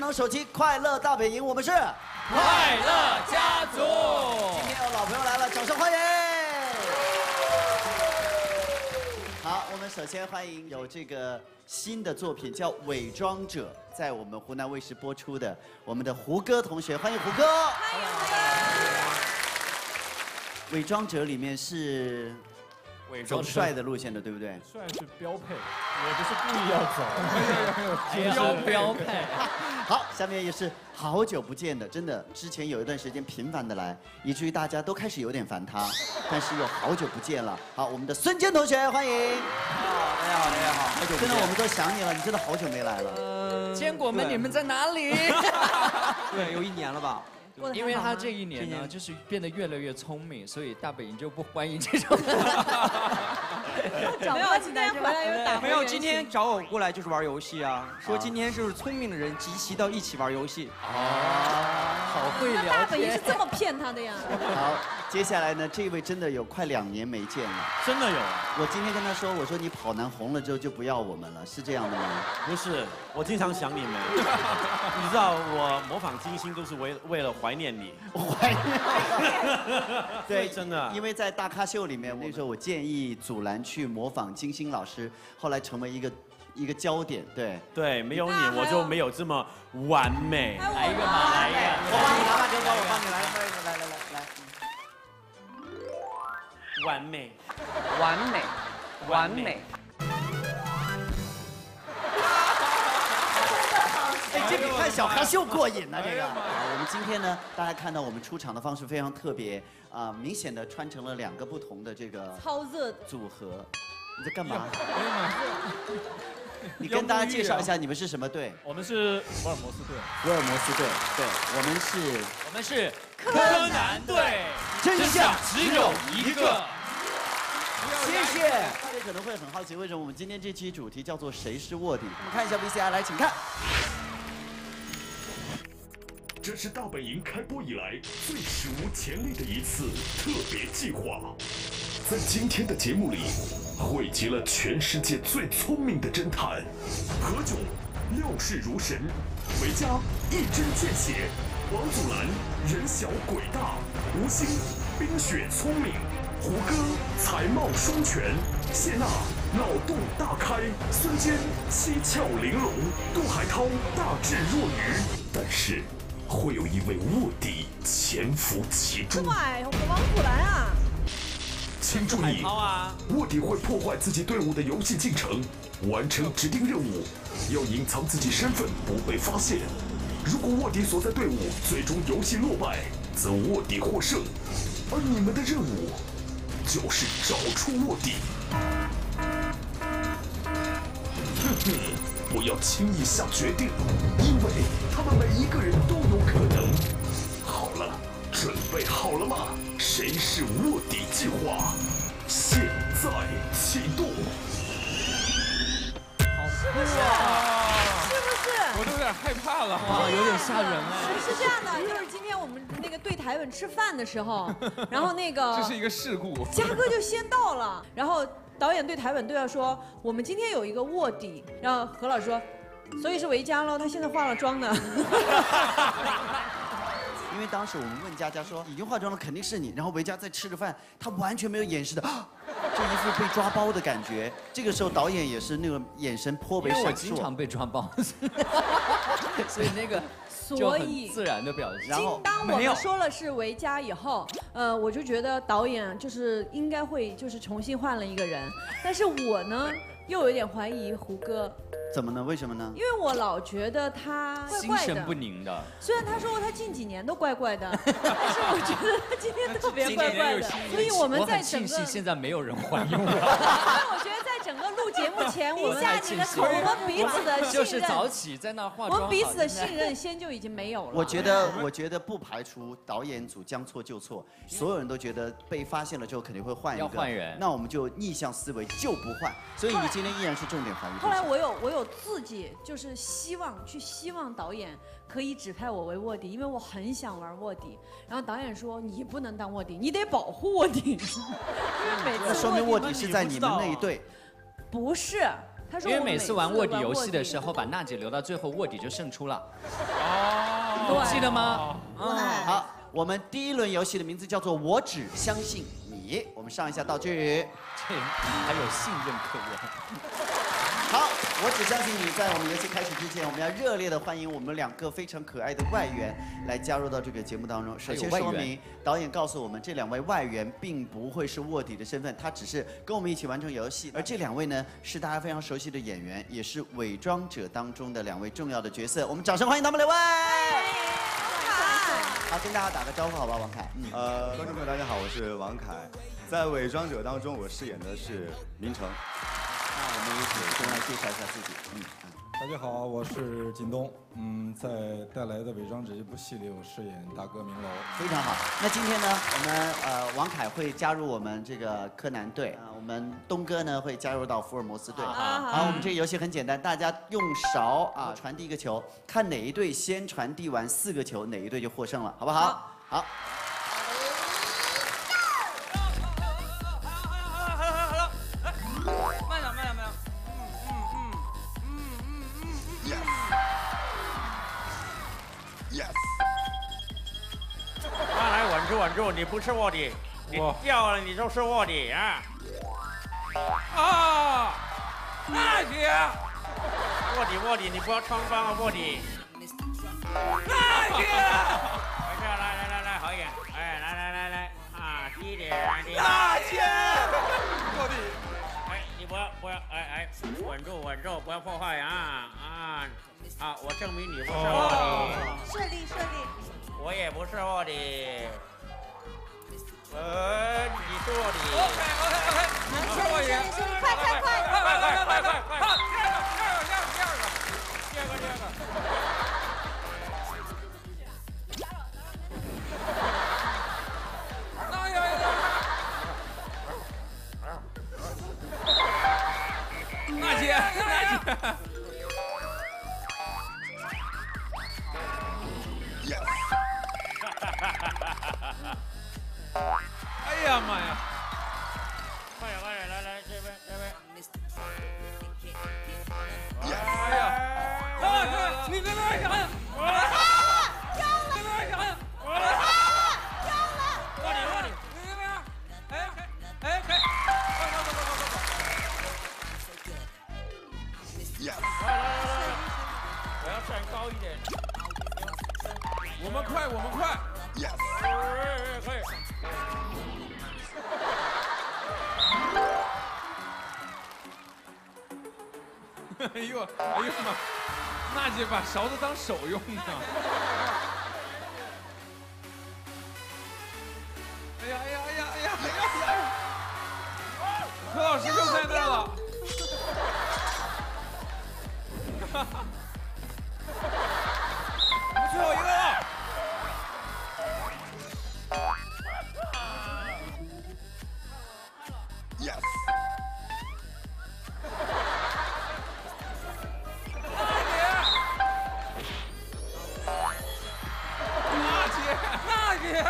能手机快乐大本营，我们是快乐家族。 今天有老朋友来了，掌声欢迎！好，我们首先欢迎有这个新的作品叫《伪装者》，在我们湖南卫视播出的我们的胡歌同学，欢迎胡歌！欢迎胡歌！《伪装者》里面是走帅的路线的，对不对？ 帅是标配，我不是故意要走， 标配。 好，下面也是好久不见的，真的，之前有一段时间频繁的来，以至于大家都开始有点烦他，但是又好久不见了。好，我们的孙坚同学，欢迎。 大家好，大家好，好久不见。 真的，我们都想你了，你真的好久没来了。 坚果们，你们在哪里？ 对，有1年了吧？ 因为他这一年呢，就是变得越来越聪明，所以大本营就不欢迎这种。 没有，今天回来又打。 没有，今天找我过来就是玩游戏啊，说今天是聪明的人集齐到一起玩游戏。 好会聊天。 大本营是这么骗他的呀？ 好，接下来呢，这位真的有快2年没见了。 真的有。 我今天跟他说，我说你跑男红了之后就不要我们了，是这样的吗？ 不是，我经常想你们。你知道我模仿金星都是为了怀念你。 怀念。对， 真的。 因为在大咖秀里面，那时候我建议祖蓝去模仿金星老师，后来成为一个焦点。对。 对，没有你我就没有这么完美。 来一个嘛，来一个。 我帮你拿吧，哥哥，我帮你来，来。 完美， 完美，完美。 哎，这比看小咖秀过瘾呢，这个。我们今天呢，大家看到我们出场的方式非常特别啊，明显的穿成了2个不同的这个超热组合。你在干嘛？你跟大家介绍一下，你们是什么队？ 我们是福尔摩斯队。 福尔摩斯队，对， 我们是柯南队。 真相只有一个。 谢谢。大家可能会很好奇，为什么我们今天这期主题叫做“谁是卧底”？我们看一下 VCR， 来，请看。 这是大本营开播以来最史无前例的一次特别计划，在今天的节目里，汇集了全世界最聪明的侦探何炅料事如神，韦嘉一针见血，王祖蓝人小鬼大，吴昕冰雪聪明，胡歌才貌双全，谢娜脑洞大开，孙坚七窍玲珑，杜海涛大智若愚，但是会有一位卧底潜伏其中。 对，王祖蓝啊！ 请注意，卧底会破坏自己队伍的游戏进程，完成指定任务，要隐藏自己身份不被发现。如果卧底所在队伍最终游戏落败，则卧底获胜，而你们的任务就是找出卧底。不要轻易下决定，因为他们每一个人都有可能。好了，准备好了吗？谁是卧底计划，现在启动。 是不是？ 我都有点害怕了， 哇，有点吓人哎。 是这样的，就是今天我们那个对台本吃饭的时候，然后那个这是一个事故， 嘉哥就先到了，然后导演对台本对要说，我们今天有一个卧底，然后何老师说，所以是韦嘉喽，他现在化了妆呢。 因为当时我们问佳佳说已经化妆了，肯定是你。然后维嘉在吃着饭，他完全没有掩饰的，就一副被抓包的感觉。这个时候导演也是那个眼神颇为闪烁。 我经常被抓包，所以那个就很自然的表现。 然后当我们说了是维嘉以后，我就觉得导演就是应该会就是重新换了一个人，但是我呢又有点怀疑胡歌。 怎么呢？为什么呢？ 因为我老觉得他怪怪的， 心神不宁的。 虽然他说他近几年都怪怪的，但是我觉得他今天特别怪怪的。所以我们在整个， 庆幸现在没有人怀疑我。 所以我觉得在整个录节目前，我们你的口，我们彼此的信任， 就是早起在那化妆， 我们彼此的信任先就已经没有了。 我觉得不排除导演组将错就错，所有人都觉得被发现了之后肯定会换一个， 要换人， 那我们就逆向思维就不换。所以你今天依然是重点怀疑。 后来我有自己就是希望导演可以指派我为卧底，因为我很想玩卧底。然后导演说你不能当卧底，你得保护卧底。因为每次说明卧底是在你们那一队。 不是，他说因为每次玩卧底游戏的时候，把娜姐留到最后，卧底就胜出了。 记得吗？ 好，我们第一轮游戏的名字叫做“我只相信你”。我们上一下道具。 这还有信任可言。 好，我只相信你。在我们游戏开始之前，我们要热烈的欢迎我们2个非常可爱的外援来加入到这个节目当中。首先说明，导演告诉我们，这2位外援并不会是卧底的身份，他只是跟我们一起完成游戏。而这2位呢，是大家非常熟悉的演员，也是伪装者当中的2位重要的角色。我们掌声欢迎他们2位。好，跟大家打个招呼，好吧，王凯。 观众朋友大家好，我是王凯，在伪装者当中，我饰演的是明成。 那我们一起先来介绍一下自己。 大家好，我是靳东。在带来的《伪装者》这部戏里，我饰演大哥明楼。 非常好。那今天呢，我们王凯会加入我们这个柯南队，我们东哥呢会加入到福尔摩斯队。好，我们这个游戏很简单，大家用勺传递一个球，看哪一队先传递完4个球，哪一队就获胜了，好不好？好。 稳住！你不是卧底，你掉了你就是卧底啊！啊！大姐，卧底，你不要穿帮啊，卧底！大姐，没事，来，好一点，哎，来啊，低一点，大姐， 卧底， 哎，你不要，哎，稳住，不要破坏啊！好，我证明你不是卧底， 顺利， 我也不是卧底。你是卧底。OK， 快！第二个。 娜姐。哎呀妈呀！ 快点，来这边。 哎呀！你在那儿想？ 卧底！ 你在那儿？哎，快！ 来！我要站高一点。 我们快！ 可以。 哎呦妈！娜姐把勺子当手用呢。哎呀！柯老师就在那儿了。我们最后一个了。娜姐。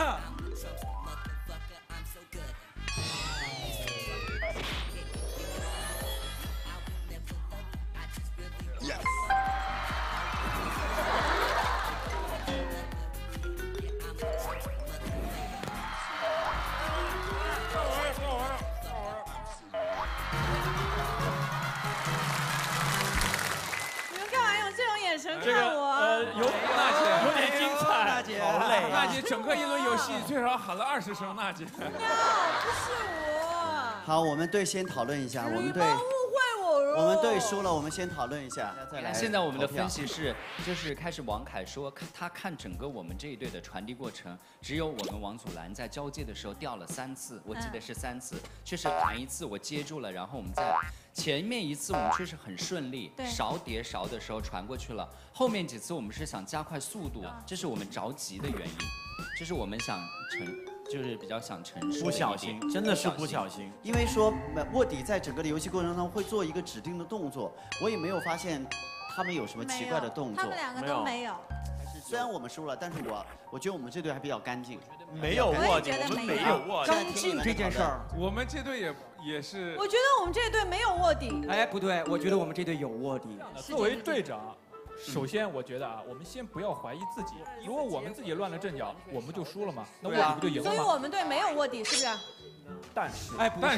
你们干嘛用这种眼神这个看我？ 有点精彩， 娜姐好累。 娜姐整个一轮游戏最少喊了20声娜姐。 不是我。 好，我们队先讨论一下，我们队。我们队输了，我们先讨论一下。再来， 现在我们的分析是，就是开始王凯说，他看整个我们这一队的传递过程，只有我跟王祖蓝在交接的时候掉了3次，我记得是3次，确实弹一次我接住了，然后我们在前面一次我们确实很顺利，勺叠勺的时候传过去了，后面几次我们是想加快速度，这是我们着急的原因，这是我们想就是比较想陈述。 不小心，真的是不小心。 因为说卧底在整个的游戏过程中会做一个指定的动作，我也没有发现他们有什么奇怪的动作。 他们2个都没有。 虽然我们输了，但是我觉得我们这队还比较干净。 没有卧底，我们没有卧底。 干净这件事儿， 我们这队也是。 我觉得我们这队没有卧底。 哎，不对，我觉得我们这队有卧底。 作为队长， 首先我觉得啊，我们先不要怀疑自己。如果我们自己乱了阵脚，我们就输了嘛，那卧底不就赢了吗？ 所以我们队没有卧底，是不是？ 但是， 哎，不是，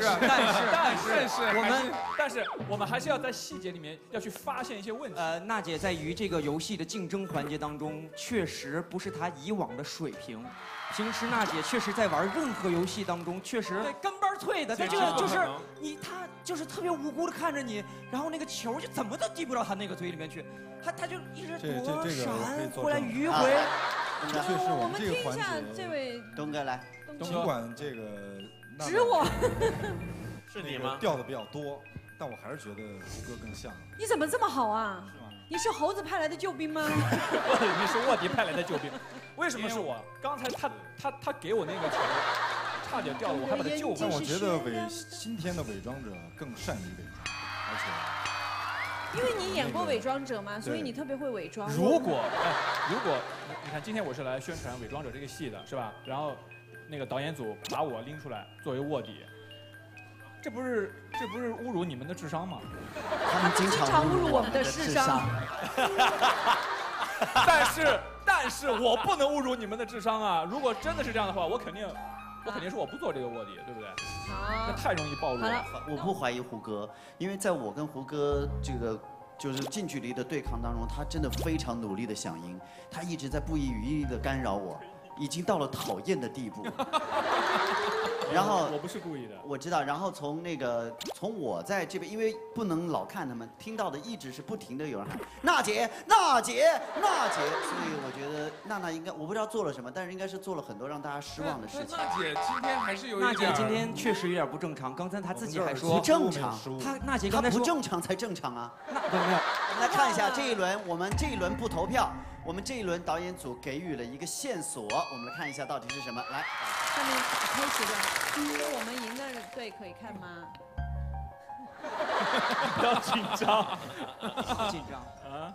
但是我们还是要在细节里面要去发现一些问题。 娜姐在于这个游戏的竞争环节当中，确实不是她以往的水平。平时娜姐确实在玩任何游戏当中，确实对跟班脆的，她就是她就是特别无辜的看着你，然后那个球就怎么都递不到她那个嘴里面去，她就一直躲闪，后来迂回。 确实，我们这个环节， 这位东哥来， 尽管这个指我， 是你吗？ 掉的比较多，但我还是觉得胡歌更像。 你怎么这么好啊？你是猴子派来的救兵吗？ 你是卧底派来的救兵，为什么是我？刚才他给我那个球，差点掉了，我还把他救回来。 但我觉得今天的伪装者更善于伪装，而且因为你演过伪装者嘛，所以你特别会伪装。 如果你看今天我是来宣传伪装者这个戏的，是吧？然后那个导演组把我拎出来作为卧底，这不是侮辱你们的智商吗？ 他们经常侮辱我们的智商。 但是我不能侮辱你们的智商啊！如果真的是这样的话，我肯定说我不做这个卧底，对不对？那太容易暴露了。 我不怀疑胡歌，因为在我跟胡歌这个就是近距离的对抗当中，他真的非常努力的响应，他一直在不遗余力的干扰我，已经到了讨厌的地步。然后我不是故意的， 我知道。然后从我在这边，因为不能老看他们，听到的一直是不停的有人喊娜姐，娜姐，娜姐。所以我觉得娜娜应该，我不知道做了什么，但是应该是做了很多让大家失望的事情。 娜姐今天还是有一点。娜姐今天确实有点不正常，刚才她自己还说不正常。 娜姐刚才说不正常才正常啊。 没有。 我们来看一下这一轮，我们这一轮不投票，我们这一轮导演组给予了一个线索，我们来看一下到底是什么。来， 下面开始的。我们赢的队可以看吗？ 不要紧张， 紧张啊！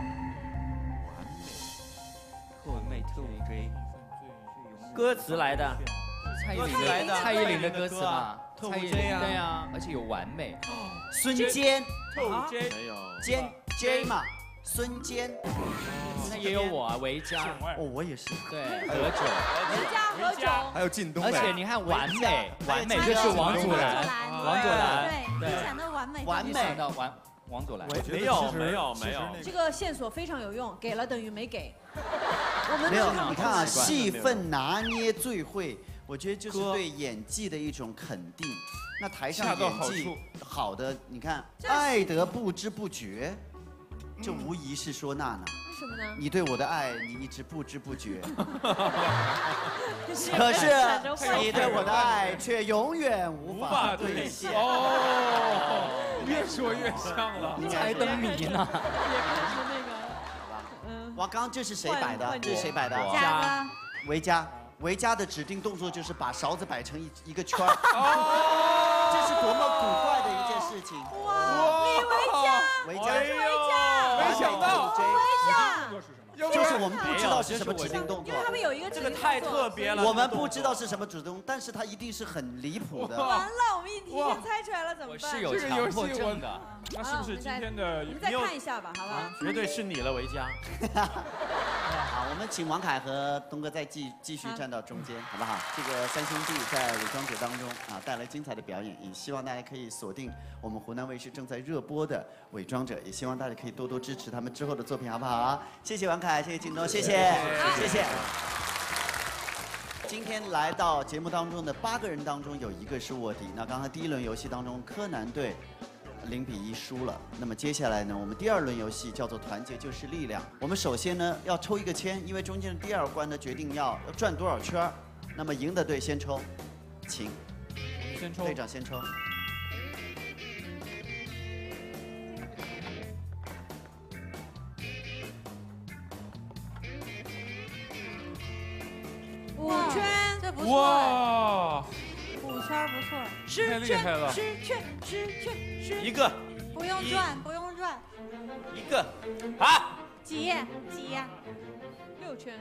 完美特务 J， 歌词来的， 蔡依林的歌词嘛， 特务 J 啊， 对啊，而且有完美。 孙坚， 特务 J 没有， 坚 J 嘛，孙坚。 那也有我啊，维嘉。 哦，我也是。 对，何炅。 何炅。 还有靳东。 而且你看完美就是王祖蓝，王祖蓝。 对，你想到完美。 完美到王祖蓝。 没有。 这个线索非常有用，给了等于没给。我们没有，你看啊，戏份拿捏最会，我觉得就是对演技的一种肯定。那台上演技好的，你看爱得不知不觉。这无疑是说娜娜。 为什么呢？ 你对我的爱，你一直不知不觉。可是你对我的爱却永远无法兑现。 哦，越说越像了。 猜灯谜呢？ 也开始那个， 哇，刚刚这是谁摆的？这是谁摆的？ 嘉哥。 维嘉。维嘉的指定动作就是把勺子摆成一个圈儿。这是多么古怪的一件事情！ 哇，李维嘉， 维嘉， 没想到， 就是我们不知道是什么指定动作， 因为他们有一个这个太特别了， 我们不知道是什么指定，但是它一定是很离谱的。 完了，我们一提前猜出来了，怎么办？ 是有强迫症的。 那是不是今天的？ 我们再看一下吧，好不好？ 绝对是你了，维嘉。 好，我们请王凯和东哥再继续站到中间，好不好？这个三兄弟在伪装者当中啊带来精彩的表演，也希望大家可以锁定我们湖南卫视正在热播的伪装者，也希望大家可以多多支持他们之后的作品，好不好？谢谢王凯，谢谢靳东，谢谢。今天来到节目当中的8个人当中，有1个是卧底。那刚才第1轮游戏当中，柯南队0比1输了。那么接下来呢，我们第2轮游戏叫做团结就是力量。我们首先呢要抽一个签，因为中间的第2关呢决定要转多少圈。那么赢的队先抽，请。 先抽。 队长先抽。 5圈， 这不错。 哇 ，5圈不错。 太厉害了。 10圈。 一个。 不用转，不用转。 一个。好。 几页 ？6圈。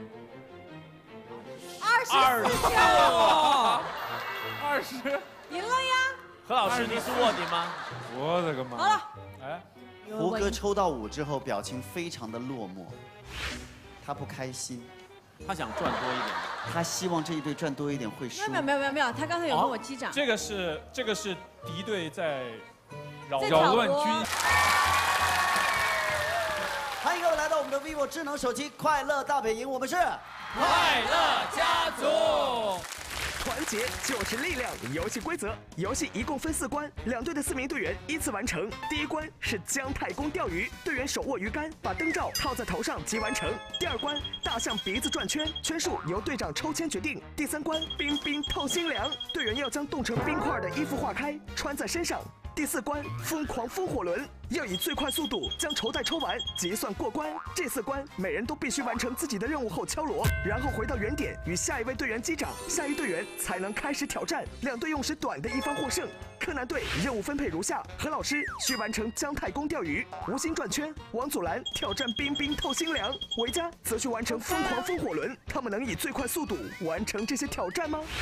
24圈。 20。 赢了呀！ 何老师，你是卧底吗？ 我的个妈！ 好了。 哎。 胡歌抽到5之后，表情非常的落寞，他不开心， 他想赚多一点， 他希望这一队赚多一点会输。 没有，他刚才有跟我击掌。 这个是敌对在扰乱军。 欢迎各位来到我们的 vivo 智能手机快乐大本营，我们是快乐家族。 团结就是力量。游戏规则：游戏一共分4关，2队的4名队员依次完成。第1关是姜太公钓鱼，队员手握鱼竿，把灯罩套在头上即完成。第2关大象鼻子转圈，圈数由队长抽签决定。第3关冰冰透心凉，队员要将冻成冰块的衣服化开，穿在身上。第4关疯狂风火轮，要以最快速度将绸带抽完，结算过关。这4关每人都必须完成自己的任务后敲锣，然后回到原点与下一位队员击掌，下一队员才能开始挑战。2队用时短的一方获胜。柯南队任务分配如下：何老师需完成姜太公钓鱼，吴昕转圈，王祖蓝挑战冰冰透心凉，维嘉则需完成疯狂风火轮。他们能以最快速度完成这些挑战吗？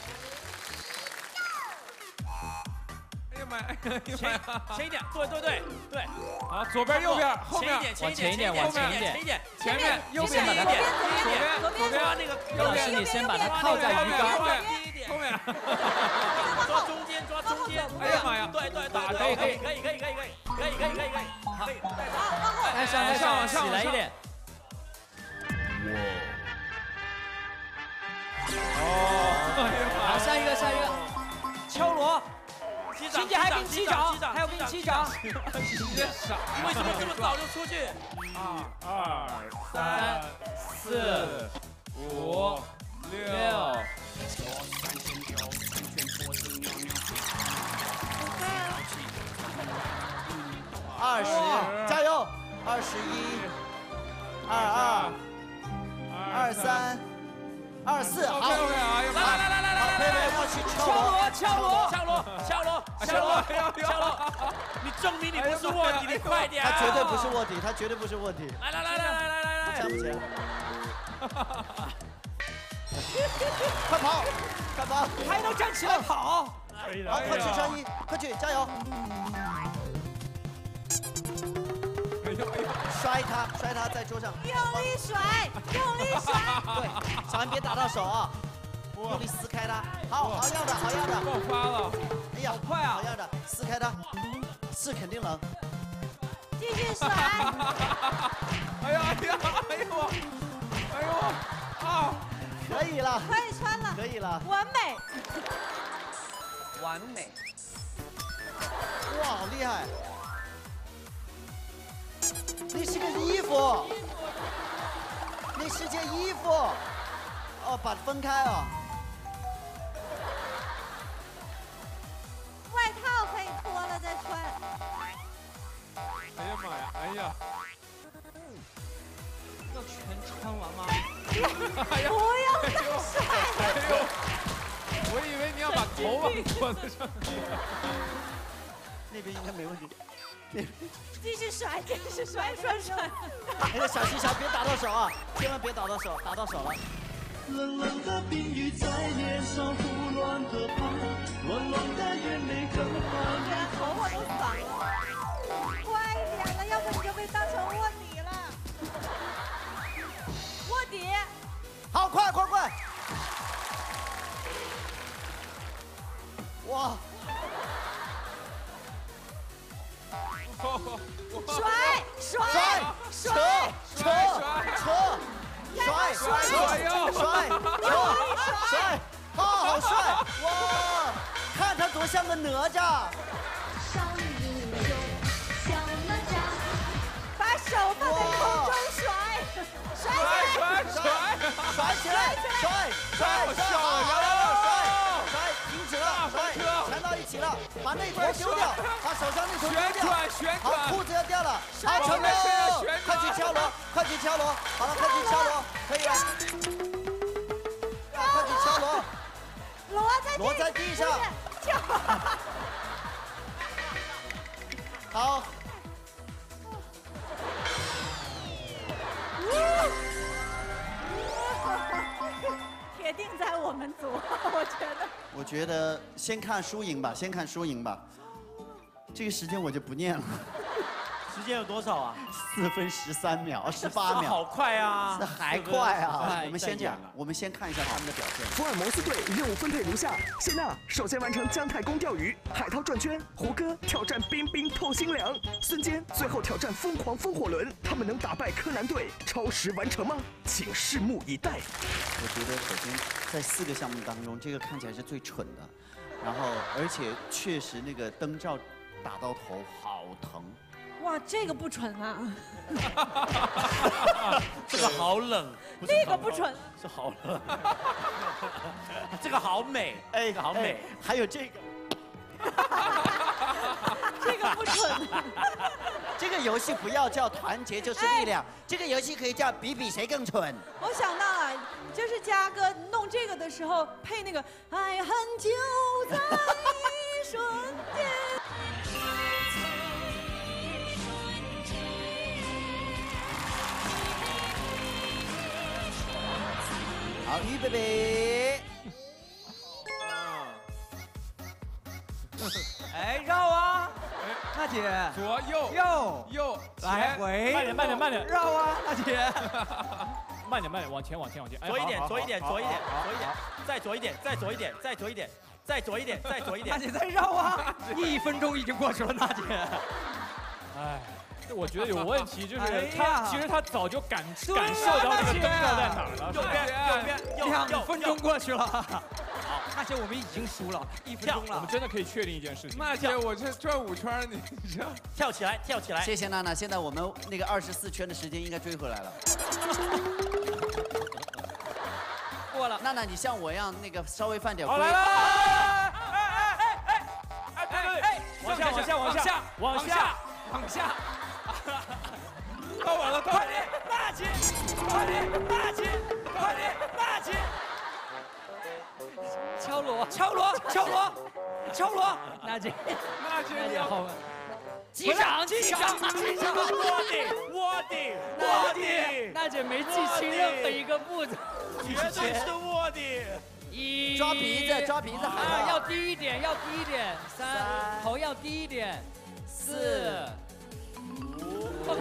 前一点，对， 好，左边右边后面， 往前一点， 前面右边， 左边那个， 老师你先把它套在鱼竿后面， 抓中间， 哎呀妈呀， 对，可以， 再上，起来一点。好，下一个， 敲锣。 欣姐还给你击掌，还要给你击掌。 你别傻， 为什么这么早就出去 ？2、3、4、5、6。 20，加油！21、22、23、24，好，来，佩佩要去敲锣！你证明你不是卧底，你快点！ 他绝对不是卧底， 来！ 站不起来。快跑！ 还能站起来跑！ 可以的， 好，快去上衣，快去，加油！摔他在桌上， 用力甩！ 对，小安别打到手啊，用力撕开它，好要的， 爆发了， 哎呀， 好快啊， 好要的，撕开它，是肯定能， 继续甩！ 哎呦啊！ 可以了， 可以穿了， 可以了， 完美！ 哇，好厉害！那是个衣服，那是件衣服，哦，把它分开哦。 外套可以脱了再穿。 哎呀妈呀！哎呀， 要全穿完吗？ 不要再甩！ 哎呦，我以为你要把头往桌子上挤。 那边应该没问题。 继续甩！ 那个小心别打到手啊，千万别打到手，打到手了。 冷冷的冰雨在脸上胡乱的爬，冷冷的眼泪更我觉得头发都散了，快一点了，要不你就被当成卧底了。卧底， 好，快！哇！ 甩！ 好帅！哇，看他多像个哪吒！ 把手放在空中甩起来！停止了，缠到一起了，把那头丢掉，把手上那头丢掉。好，裤子要掉了，好，成功！快去敲锣！好了，快去敲锣，可以了。快去敲锣！锣在地上。好。 铁定在我们组， 我觉得先看输赢吧，这个时间我就不念了。 时间有多少啊 ？4分13秒，18秒， 好快啊！ 那还快啊！我们先讲，我们先看一下他们的表现。 福尔摩斯队任务分配如下：谢娜首先完成姜太公钓鱼，海涛转圈，胡歌挑战冰冰透心凉，孙坚最后挑战疯狂风火轮。他们能打败柯南队，超时完成吗？请拭目以待。 我觉得首先在4个项目当中，这个看起来是最蠢的，然后而且确实那个灯罩打到头好疼。 哇，这个不蠢啊！ 这个好冷， 那个不蠢， 是好冷。这个好美， 哎， 好美。 还有这个， 这个不蠢。 这个游戏不要叫团结就是力量，这个游戏可以叫比比谁更蠢。 我想到了，就是嘉哥弄这个的时候配那个“爱恨就在一瞬间”。 好，预备备。 哎，绕啊！娜姐， 左右右来回， 慢点， 绕啊，娜姐， 慢点，往前， 左一点，再左一点， 娜姐再绕啊！1分钟已经过去了，娜姐。 哎。我觉得有问题，就是其实他早就感受到这个灯罩在哪儿了。 右边 ，2分钟过去了。好，娜姐，我们已经输了1分钟了。 我们真的可以确定一件事情。 娜姐，我这转5圈，你这跳起来。 谢谢娜娜，现在我们那个24圈的时间应该追回来了。过了，娜娜，你像我一样那个稍微犯点规。 来了！对，往下。 到完了， 快点，娜姐，敲锣，娜姐，你好，击掌， 卧底， 娜姐没记清任何一个步骤， 绝对是卧底。 抓鼻子， 要低一点，3，头要低一点，4。OK，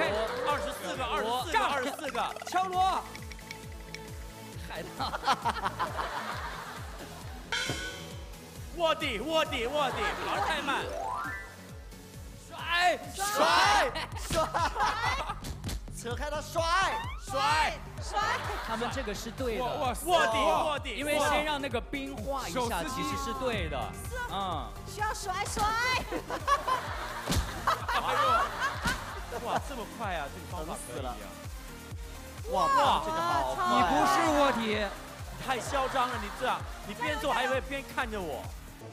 24个， 敲锣，海涛， 卧底，玩太慢， 甩，扯开他甩， 他们这个是对的， 卧底， 因为先让那个冰化一下，其实是对的， 需要甩。 哇，这么快啊！这个方法可以啊！ 哇，这个好快！ 你不是卧底， 太嚣张了！你这样，你边做还会边看着我。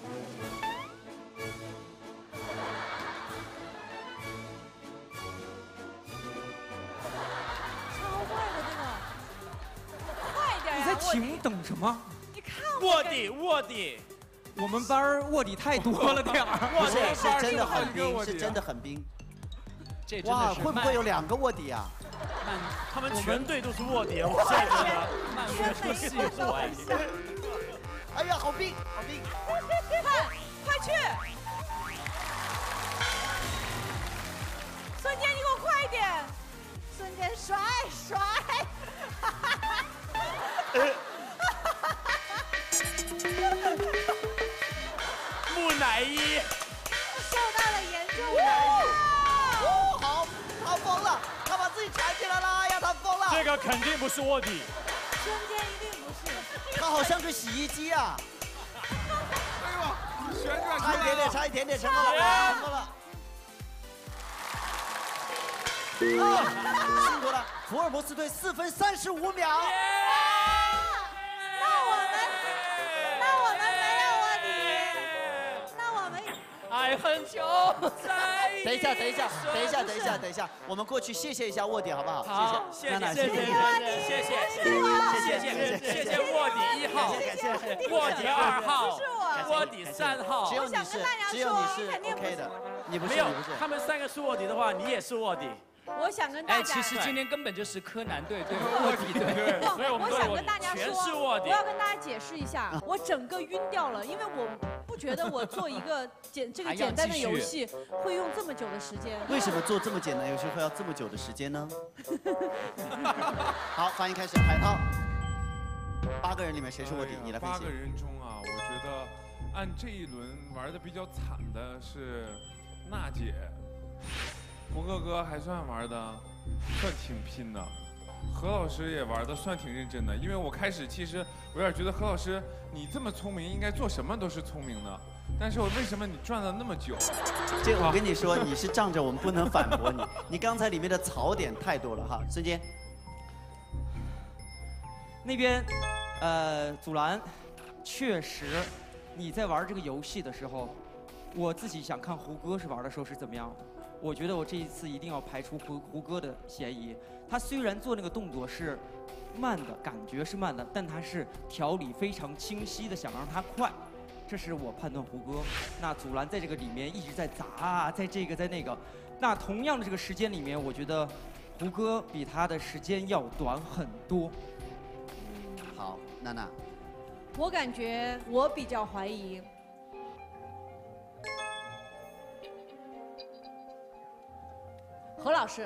超快的这个，快点呀！ 你在停等什么？ 你看卧底。 我们班卧底太多了点儿。 是真的很冰。哇，会不会有2个卧底啊？ 他们全队都是卧底，我现在觉得全队是卧底。 哎呀，好冰！ 快去！孙坚，你给我快一点！ 瞬间甩。 木乃伊受到了严重的。 好，他疯了，他把自己缠起来了，哎呀，他疯了。 这个肯定不是卧底。 瞬间一定不是。 他好像是洗衣机啊。 哎呦，旋转差一点点，成功了。辛苦了，福尔摩斯队4分35秒。 那我们没有卧底，那我们爱恨就在。 等一下，我们过去谢谢一下卧底好不好？ 好， 谢谢卧底 1号，卧底2号，卧底3号。 只有你是 OK 的，你不是。 没有，他们3个是卧底的话，你也是卧底。 我想跟大家， 其实今天根本就是柯南队对卧底队， 我想跟大家说， 全是卧底。 我要跟大家解释一下，我整个晕掉了，因为我不觉得我做一个这个简单的游戏会用这么久的时间。 为什么做这么简单游戏会要这么久的时间呢？好，发言开始，海涛。8个人里面谁是卧底？你来分析。 8个人中啊，我觉得按这一轮玩的比较惨的是娜姐，胡哥哥还算玩的算挺拼的。 何老师也玩的算挺认真的，因为我开始其实我有点觉得何老师你这么聪明，应该做什么都是聪明的，但是为什么你转了那么久？ 这我跟你说，你是仗着我们不能反驳你，你刚才里面的槽点太多了哈。孙坚， 那边，祖蓝，确实你在玩这个游戏的时候，我自己想看胡歌是玩的时候是怎么样的。我觉得我这一次一定要排除胡歌的嫌疑。 他虽然做那个动作是慢的，感觉是慢的，但他是条理非常清晰的，想让他快，这是我判断胡歌。那祖蓝在这个里面一直在砸啊，在这个在那个，那同样的这个时间里面，我觉得胡歌比他的时间要短很多。 好，娜娜， 我感觉我比较怀疑。 何老师，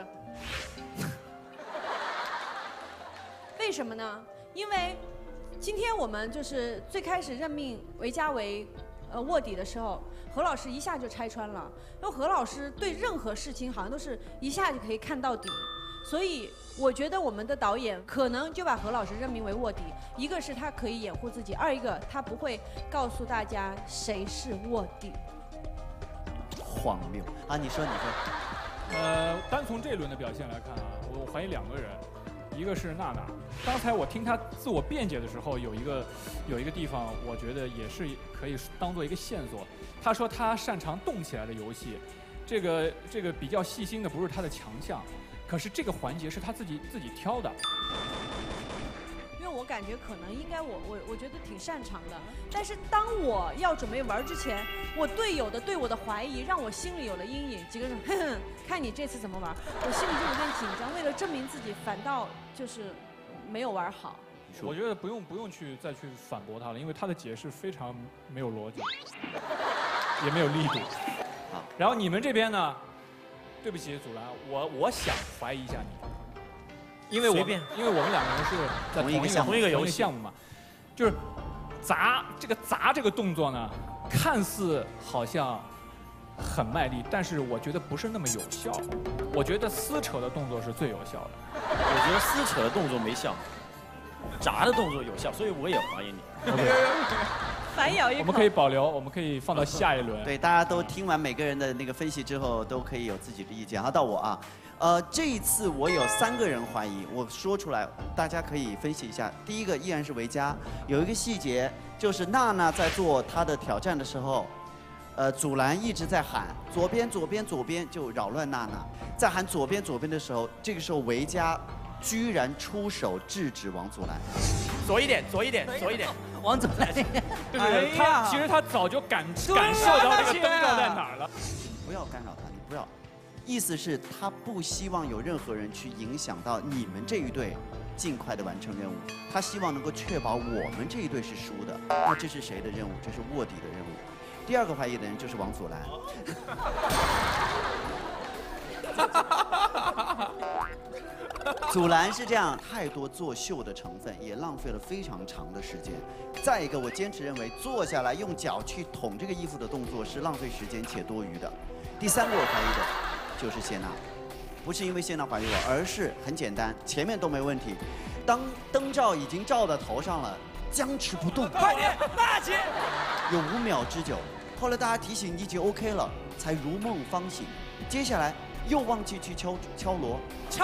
为什么呢？因为今天我们就是最开始任命维嘉为卧底的时候，何老师一下就拆穿了。因为何老师对任何事情好像都是一下就可以看到底，所以我觉得我们的导演可能就把何老师任命为卧底，一个是他可以掩护自己，二一个他不会告诉大家谁是卧底。 荒谬啊！你说，你说。 单从这一轮的表现来看啊，我怀疑2个人，一个是娜娜。刚才我听她自我辩解的时候，有一个地方，我觉得也是可以当做一个线索。她说她擅长动起来的游戏，这个比较细心的不是她的强项，可是这个环节是她自己挑的。 因为我感觉可能应该我觉得挺擅长的，但是当我要准备玩之前，我队友的对我的怀疑让我心里有了阴影。几个人，哼哼，看你这次怎么玩，我心里就有点紧张。为了证明自己，反倒就是没有玩好。 我觉得不用再去反驳他了，因为他的解释非常没有逻辑，也没有力度。 好， 然后你们这边呢？对不起，祖蓝，我想怀疑一下你。 因为我们2个人是在同一个游戏项目嘛，就是砸这个动作呢，看似好像很卖力，但是我觉得不是那么有效。我觉得撕扯的动作是最有效的。 我觉得撕扯的动作没效，砸的动作有效，所以我也怀疑你。 反咬一口。 我们可以保留，我们可以放到下一轮。 对，大家都听完每个人的那个分析之后，都可以有自己的意见。好，到我啊。 这一次我有3个人怀疑，我说出来，大家可以分析一下。第一个依然是维嘉，有一个细节就是娜娜在做她的挑战的时候，祖蓝一直在喊左边左边左边，就扰乱娜娜。在喊左边左边的时候，这个时候维嘉居然出手制止王祖蓝。 左一点，左一点，左一点， 王祖蓝。 对，其实他早就感受到这个灯罩在哪儿了。 不要干扰他，你不要。 意思是，他不希望有任何人去影响到你们这一队尽快的完成任务。他希望能够确保我们这一队是输的。那这是谁的任务？这是卧底的任务。第2个怀疑的人就是王祖蓝。祖蓝是这样，太多作秀的成分，也浪费了非常长的时间。再一个，我坚持认为，坐下来用脚去捅这个衣服的动作是浪费时间且多余的。第3个我怀疑的。 就是谢娜，不是因为谢娜怀疑我，而是很简单，前面都没问题。当灯罩已经罩到头上了，僵持不动。 快点，娜姐！ 有5秒之久。后来大家提醒你已经 OK 了，才如梦方醒。接下来又忘记去敲锣，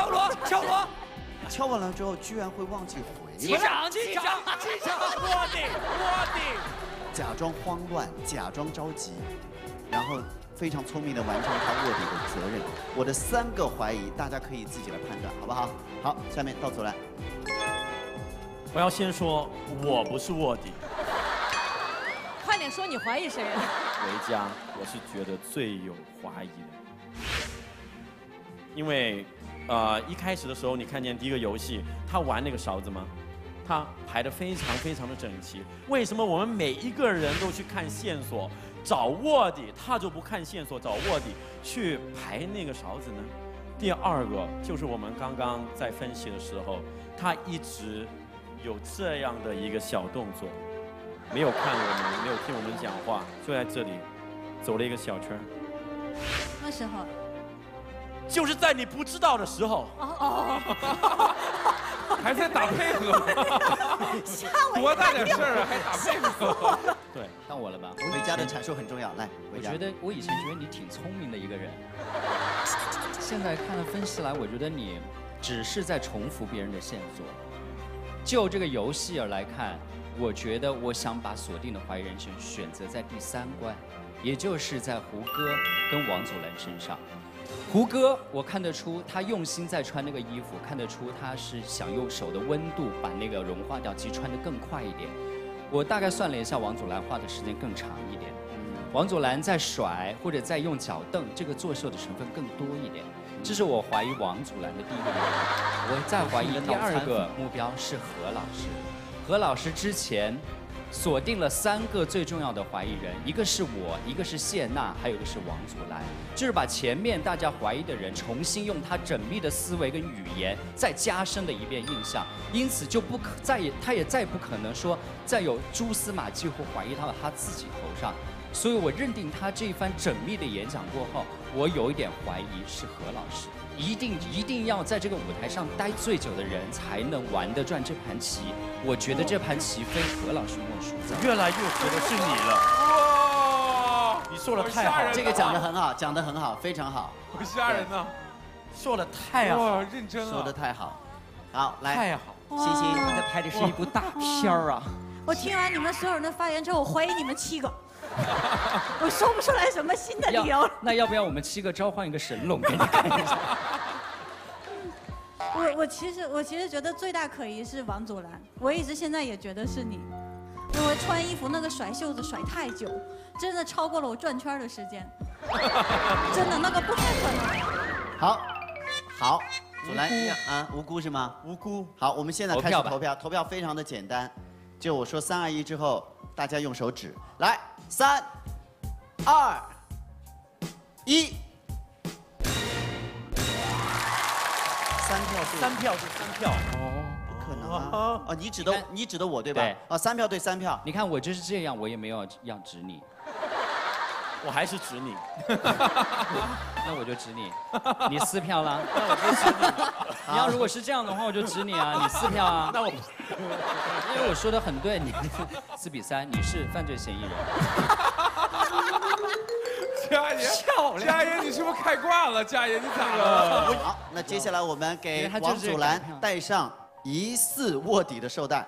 敲完了之后居然会忘记回来。 机长，卧底！ 假装慌乱，假装着急，然后。 非常聪明的完成他卧底的责任。我的3个怀疑，大家可以自己来判断，好不好？好，下面到祖蓝。 我要先说，我不是卧底。 快点说你怀疑谁？ 维嘉，我是觉得最有怀疑的，因为一开始的时候，你看见第一个游戏，他玩那个勺子吗？ 它排得非常非常的整齐。为什么我们每一个人都去看线索，找卧底，他就不看线索找卧底去排那个勺子呢？第二个就是我们刚刚在分析的时候，他一直有这样的一个小动作，没有看我们，没有听我们讲话，就在这里走了一个小圈。 那时候。 就是在你不知道的时候， 还在打配合，多大点事儿啊，还打配合。 对， 到我了吧？ 维嘉的阐述很重要，来， 我觉得我以前觉得你挺聪明的一个人，现在看了分析来，我觉得你只是在重复别人的线索。就这个游戏而来看，我觉得我想把锁定的怀疑人选选择在第3关，也就是在胡歌跟王祖蓝身上。 胡歌，我看得出他用心在穿那个衣服，看得出他是想用手的温度把那个融化掉，其实穿得更快一点。我大概算了一下，王祖蓝花的时间更长一点。王祖蓝在甩或者在用脚蹬，这个作秀的成分更多一点。这是我怀疑王祖蓝的第一个原因。我再怀疑第2个目标是何老师。何老师之前 锁定了3个最重要的怀疑人，一个是我，一个是谢娜，还有一个是王祖蓝，就是把前面大家怀疑的人重新用他缜密的思维跟语言再加深了一遍印象，因此就他也再不可能说再有蛛丝马迹或怀疑到了他自己头上，所以我认定他这一番缜密的演讲过后，我有一点怀疑是何老师。 一定要在这个舞台上待最久的人才能玩得转这盘棋。我觉得这盘棋非何老师莫属。 越来越觉得是你了。哇！你说的太好， 这个讲得很好，讲得很好，非常好。 好吓人呐！ 说的太好， 哇，认真啊！ 说的太好。好，来， 太好。 欣欣， 我在拍的是一部大片儿啊！ 我听完你们所有人的发言之后，我怀疑你们7个。 我说不出来什么新的理由。 那要不要我们7个召唤一个神龙给你看一下？ 我其实觉得最大可疑是王祖蓝，我一直现在也觉得是你，因为穿衣服那个甩袖子甩太久，真的超过了我转圈的时间，真的那个不太可能。 好，祖蓝啊，无辜是吗？ 无辜。 好，我们现在开始投票，投票非常的简单，就我说3、2、1之后，大家用手指来，3、2、1。 3票是3票哦，不可能啊！哦，你指的我对吧？ 对。 哦，3票对3票。 你看我就是这样，我也没有要指你， 我还是指你。 那我就指你，你4票啦。那我就指你。你要如果是这样的话，我就指你啊，你4票啊。 那我， 因为我说的很对，你4比3，你是犯罪嫌疑人。 佳爷，你是不是开挂了？佳爷，你咋了？ 好，那接下来我们给王祖蓝戴上疑似卧底的绶带。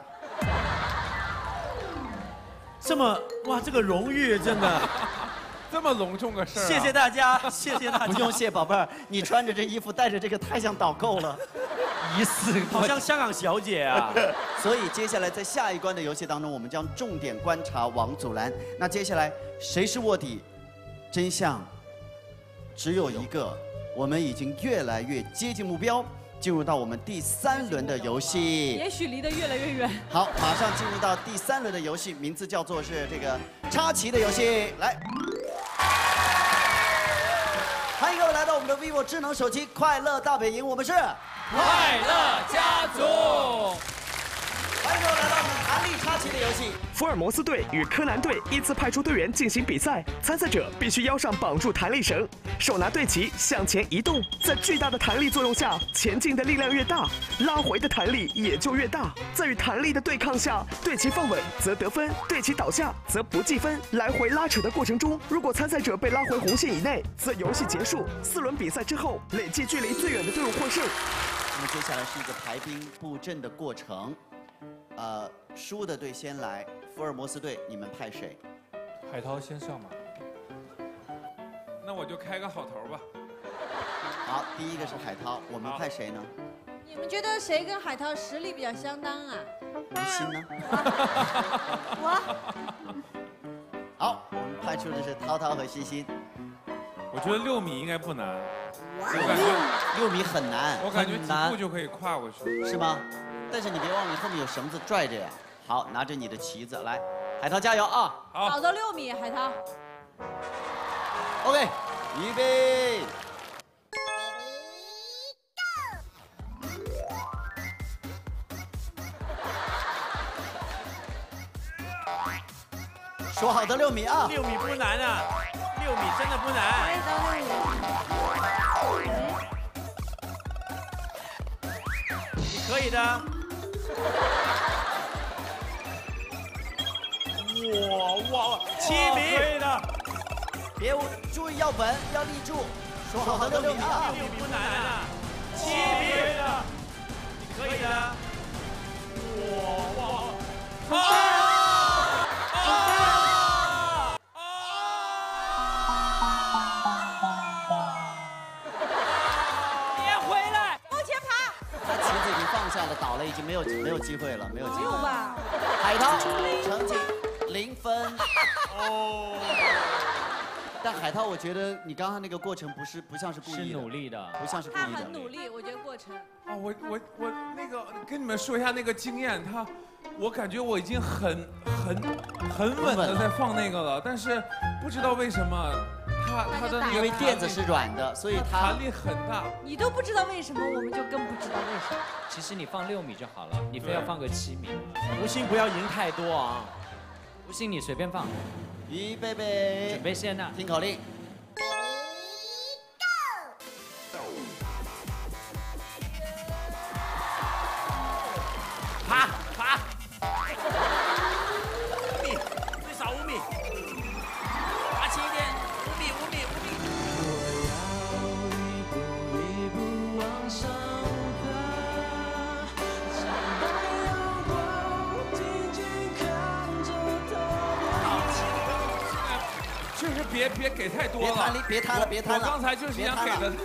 这么哇，这个荣誉真的这么隆重个事儿。 谢谢大家，谢谢大家。 不用谢，宝贝儿，你穿着这衣服带着这个太像导购了， 疑似好像香港小姐啊。 所以接下来在下一关的游戏当中，我们将重点观察王祖蓝。那接下来谁是卧底？ 真相只有一个，我们已经越来越接近目标，进入到我们第3轮的游戏。 也许离得越来越远。 好，马上进入到第3轮的游戏，名字叫做是这个插旗的游戏。来，欢迎各位来到我们的 vivo 智能手机快乐大本营，我们是快乐家族。 欢迎各位来到我们弹力插旗的游戏。 福尔摩斯队与柯南队依次派出队员进行比赛，参赛者必须腰上绑住弹力绳，手拿队旗向前移动。在巨大的弹力作用下，前进的力量越大，拉回的弹力也就越大。在与弹力的对抗下，队旗放稳则得分，队旗倒下则不计分。来回拉扯的过程中，如果参赛者被拉回红线以内，则游戏结束。4轮比赛之后，累计距离最远的队伍获胜。 那么接下来是一个排兵布阵的过程。 输的队先来，福尔摩斯队，你们派谁？ 海涛先上吧。 那我就开个好头吧。 好，第一个是海涛，我们派谁呢？ 你们觉得谁跟海涛实力比较相当啊？ 吴昕呢？ 我。 好，我们派出的是涛涛和欣欣。 我觉得6米应该不难。 我感觉6米很难， 我感觉几步就可以跨过去， 是吗？ 但是你别忘了，你后面有绳子拽着呀。好，拿着你的旗子来，海涛加油啊！ 倒到6米，海涛。 OK， 预备。说好的6米啊 ！6米不难啊，6米真的不难。你可以的。哇，7米， 可以的。别注意要稳，要立住。说好的6米啊 ！6米不难啊，7米，你可以的。哇！ 倒了，已经没有机会了，没有机会了吧？ 海涛成绩0分。哦。但海涛，我觉得你刚刚那个过程不像是故意的， 是努力的， 不像是故意的。 他很努力，我觉得过程。 啊，我那个跟你们说一下那个经验，我感觉我已经很稳的在放那个了，但是不知道为什么。它的因为垫子是软的，所以它弹力很大。 你都不知道为什么，我们就更不知道为什么。 其实你放6米就好了，你非要放个7米。 吴昕不要赢太多啊！ 吴昕你随便放。 预备， 准备现在， 听口令。 爬！5米，最少5米。爬轻一点，5米。 就是别给太多了， 别贪了。 我刚才就是想给的。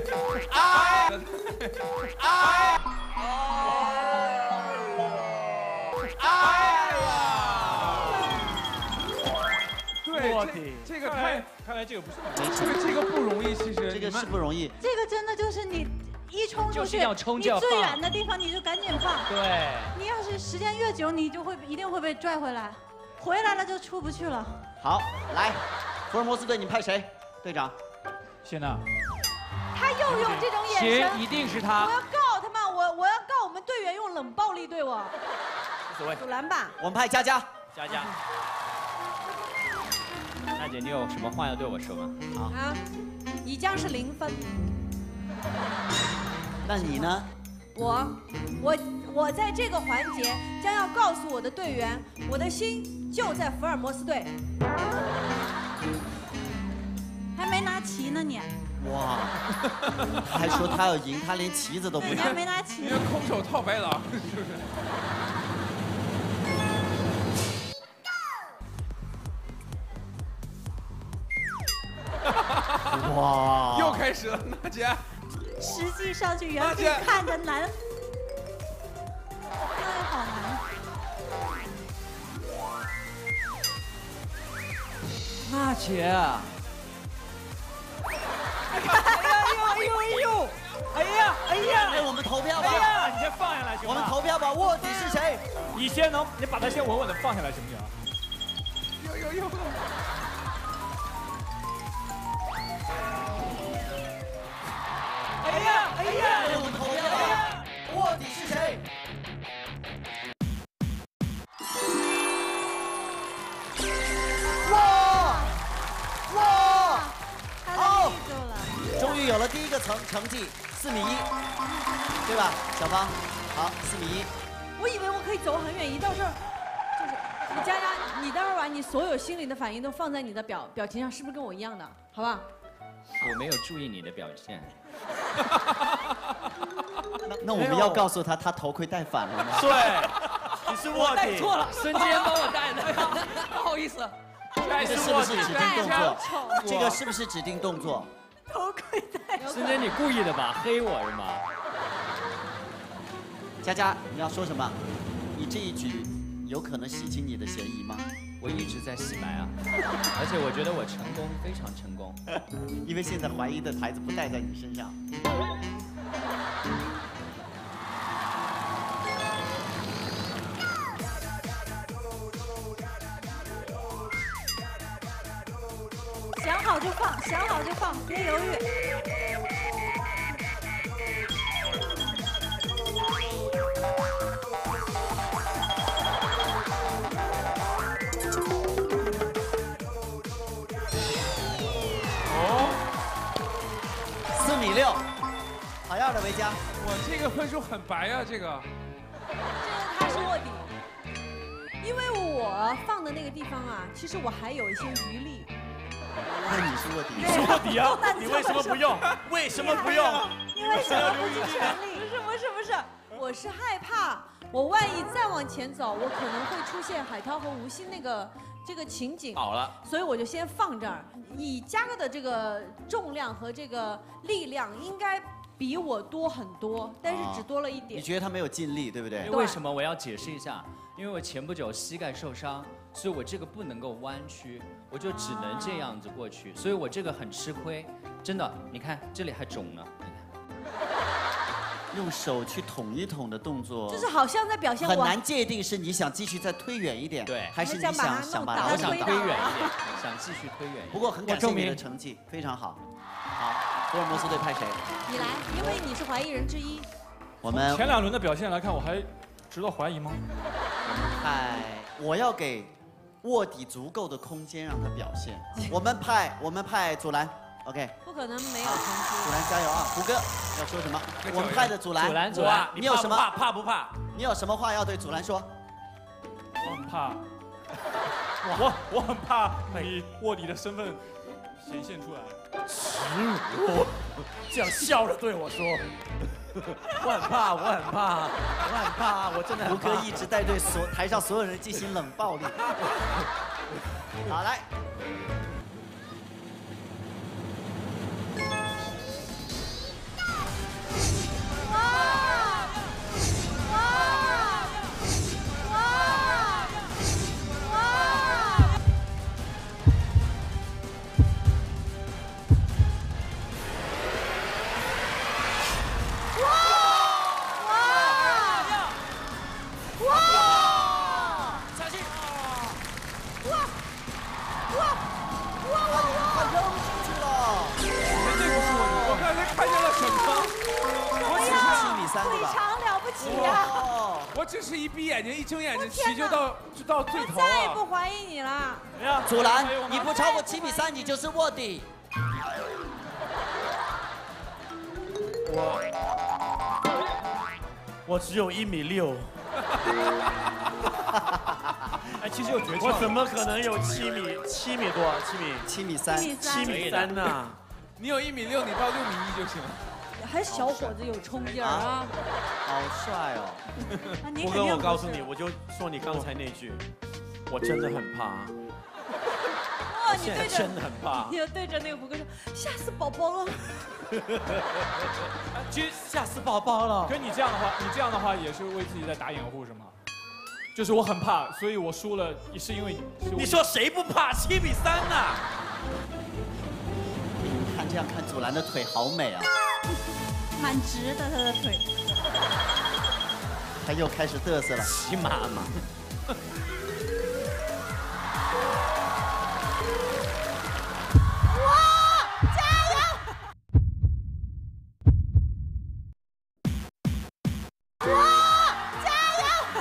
对，这个看来这个不是， 这个不容易，其实这个是不容易。 这个真的就是你一冲出去，你最远的地方你就赶紧放。 对。 你要是时间越久，你就一定会被拽回来，回来了就出不去了。 好，来，福尔摩斯队，你派谁？队长。 谢娜。 他又用这种眼神， 一定是他。 我要告他们，我要告我们队员用冷暴力对我。 无所谓。 阻拦吧。 我们派佳佳。 娜姐，你有什么话要对我说吗？ 好啊，你将是0分。 那你呢？ 我在这个环节将要告诉我的队员，我的心就在福尔摩斯队。 还没拿旗呢你。 哇，他还说他要赢，他连旗子都不拿。 还没拿旗。 你空手套白狼，是不是？ 哇！ 又开始了，娜姐。 实际上去远比看的难。哎，好难。 娜姐。 哎呀！ 哎，我们投票吧。 哎呀，你先放下来行吗？ 我们投票吧，卧底是谁？ 你把它先稳稳的放下来行不行？ 有。 哎呀！我们投票吧，卧底是谁？哇！ 好， 终于有了第一个成绩，4米1，对吧？小芳，好，4米1。 我以为我可以走很远，一到这儿就是佳佳，你待会儿把你所有心里的反应都放在你的表情上，是不是跟我一样的？好吧？ 我没有注意你的表现。 那我们要告诉他，他头盔戴反了吗？ 对，你是卧底。 戴错了，孙坚帮我戴的，不好意思。 这个是不是指定动作？这个是不是指定动作？ 头盔戴。 孙坚，你故意的吧？黑我是吗？ 佳佳，你要说什么？你这一局有可能洗清你的嫌疑吗？ 我一直在洗白啊，而且我觉得我成功，非常成功。 因为现在怀疑的台子不戴在你身上。 想好就放，想好就放，别犹豫。 4.6米，好样的，维嘉！ 我这个分数很白啊，这个。 他是卧底，因为我放的那个地方啊，其实我还有一些余力。 那你是卧底？ 你是卧底啊？你为什么不用？为什么不用？ 你为什么不尽全力？不是，我是害怕，我万一再往前走，我可能会出现海涛和吴昕这个情景。 好了， 所以我就先放这儿。以嘉哥的这个重量和这个力量，应该比我多很多，但是只多了一点。 你觉得他没有尽力，对不对？ 为什么我要解释一下？因为我前不久膝盖受伤，所以我这个不能够弯曲，我就只能这样子过去，所以我这个很吃亏，真的。你看这里还肿了，你看。 用手去捅一捅的动作， 就是好像在表现很难界定是你想继续再推远一点， 对， 还是你想把它我想推远一点，想继续推远一点。 不过很感谢你的成绩，非常好。好，福尔摩斯队派谁？ 你来，因为你是怀疑人之一。 我们前2轮的表现来看，我还值得怀疑吗？ 我要给卧底足够的空间让他表现。我们派祖蓝。OK， 不可能没有成绩。 祖蓝加油啊！胡哥要说什么？我们派的祖蓝，你有什么怕不怕？ 你有什么话要对祖蓝说？ 我很怕，我很怕你卧底的身份显现出来。 耻辱我，这样笑着对我说，我很怕，我真的很怕。 胡歌一直在对台上所有人进行冷暴力。好，来。 我只是一闭眼睛一睁眼睛骑就到最头了。 再也不怀疑你了。 祖蓝，你不超过7.3米，你就是卧底。 我只有1.6米。 哎，其实有诀窍。 我怎么可能有7米多 ？7.3米。 7.3米呐！ 你有1.6米，你到6.1米就行。 还小伙子有冲劲儿啊！ 好帅哦！ 胡哥，我告诉你，我就说你刚才那句，我真的很怕。 哇，你对着真的很怕。 你对着那个胡歌说：“吓死宝宝了。” 其实吓死宝宝了。 可你这样的话也是为自己在打掩护是吗？就是我很怕，所以我输了，也是因为你说谁不怕？7.3米呐！ 你看这样看，祖蓝的腿好美啊。 蛮直的，他的腿。 他又开始嘚瑟了， 骑马嘛。 哇，加油！哇，加油！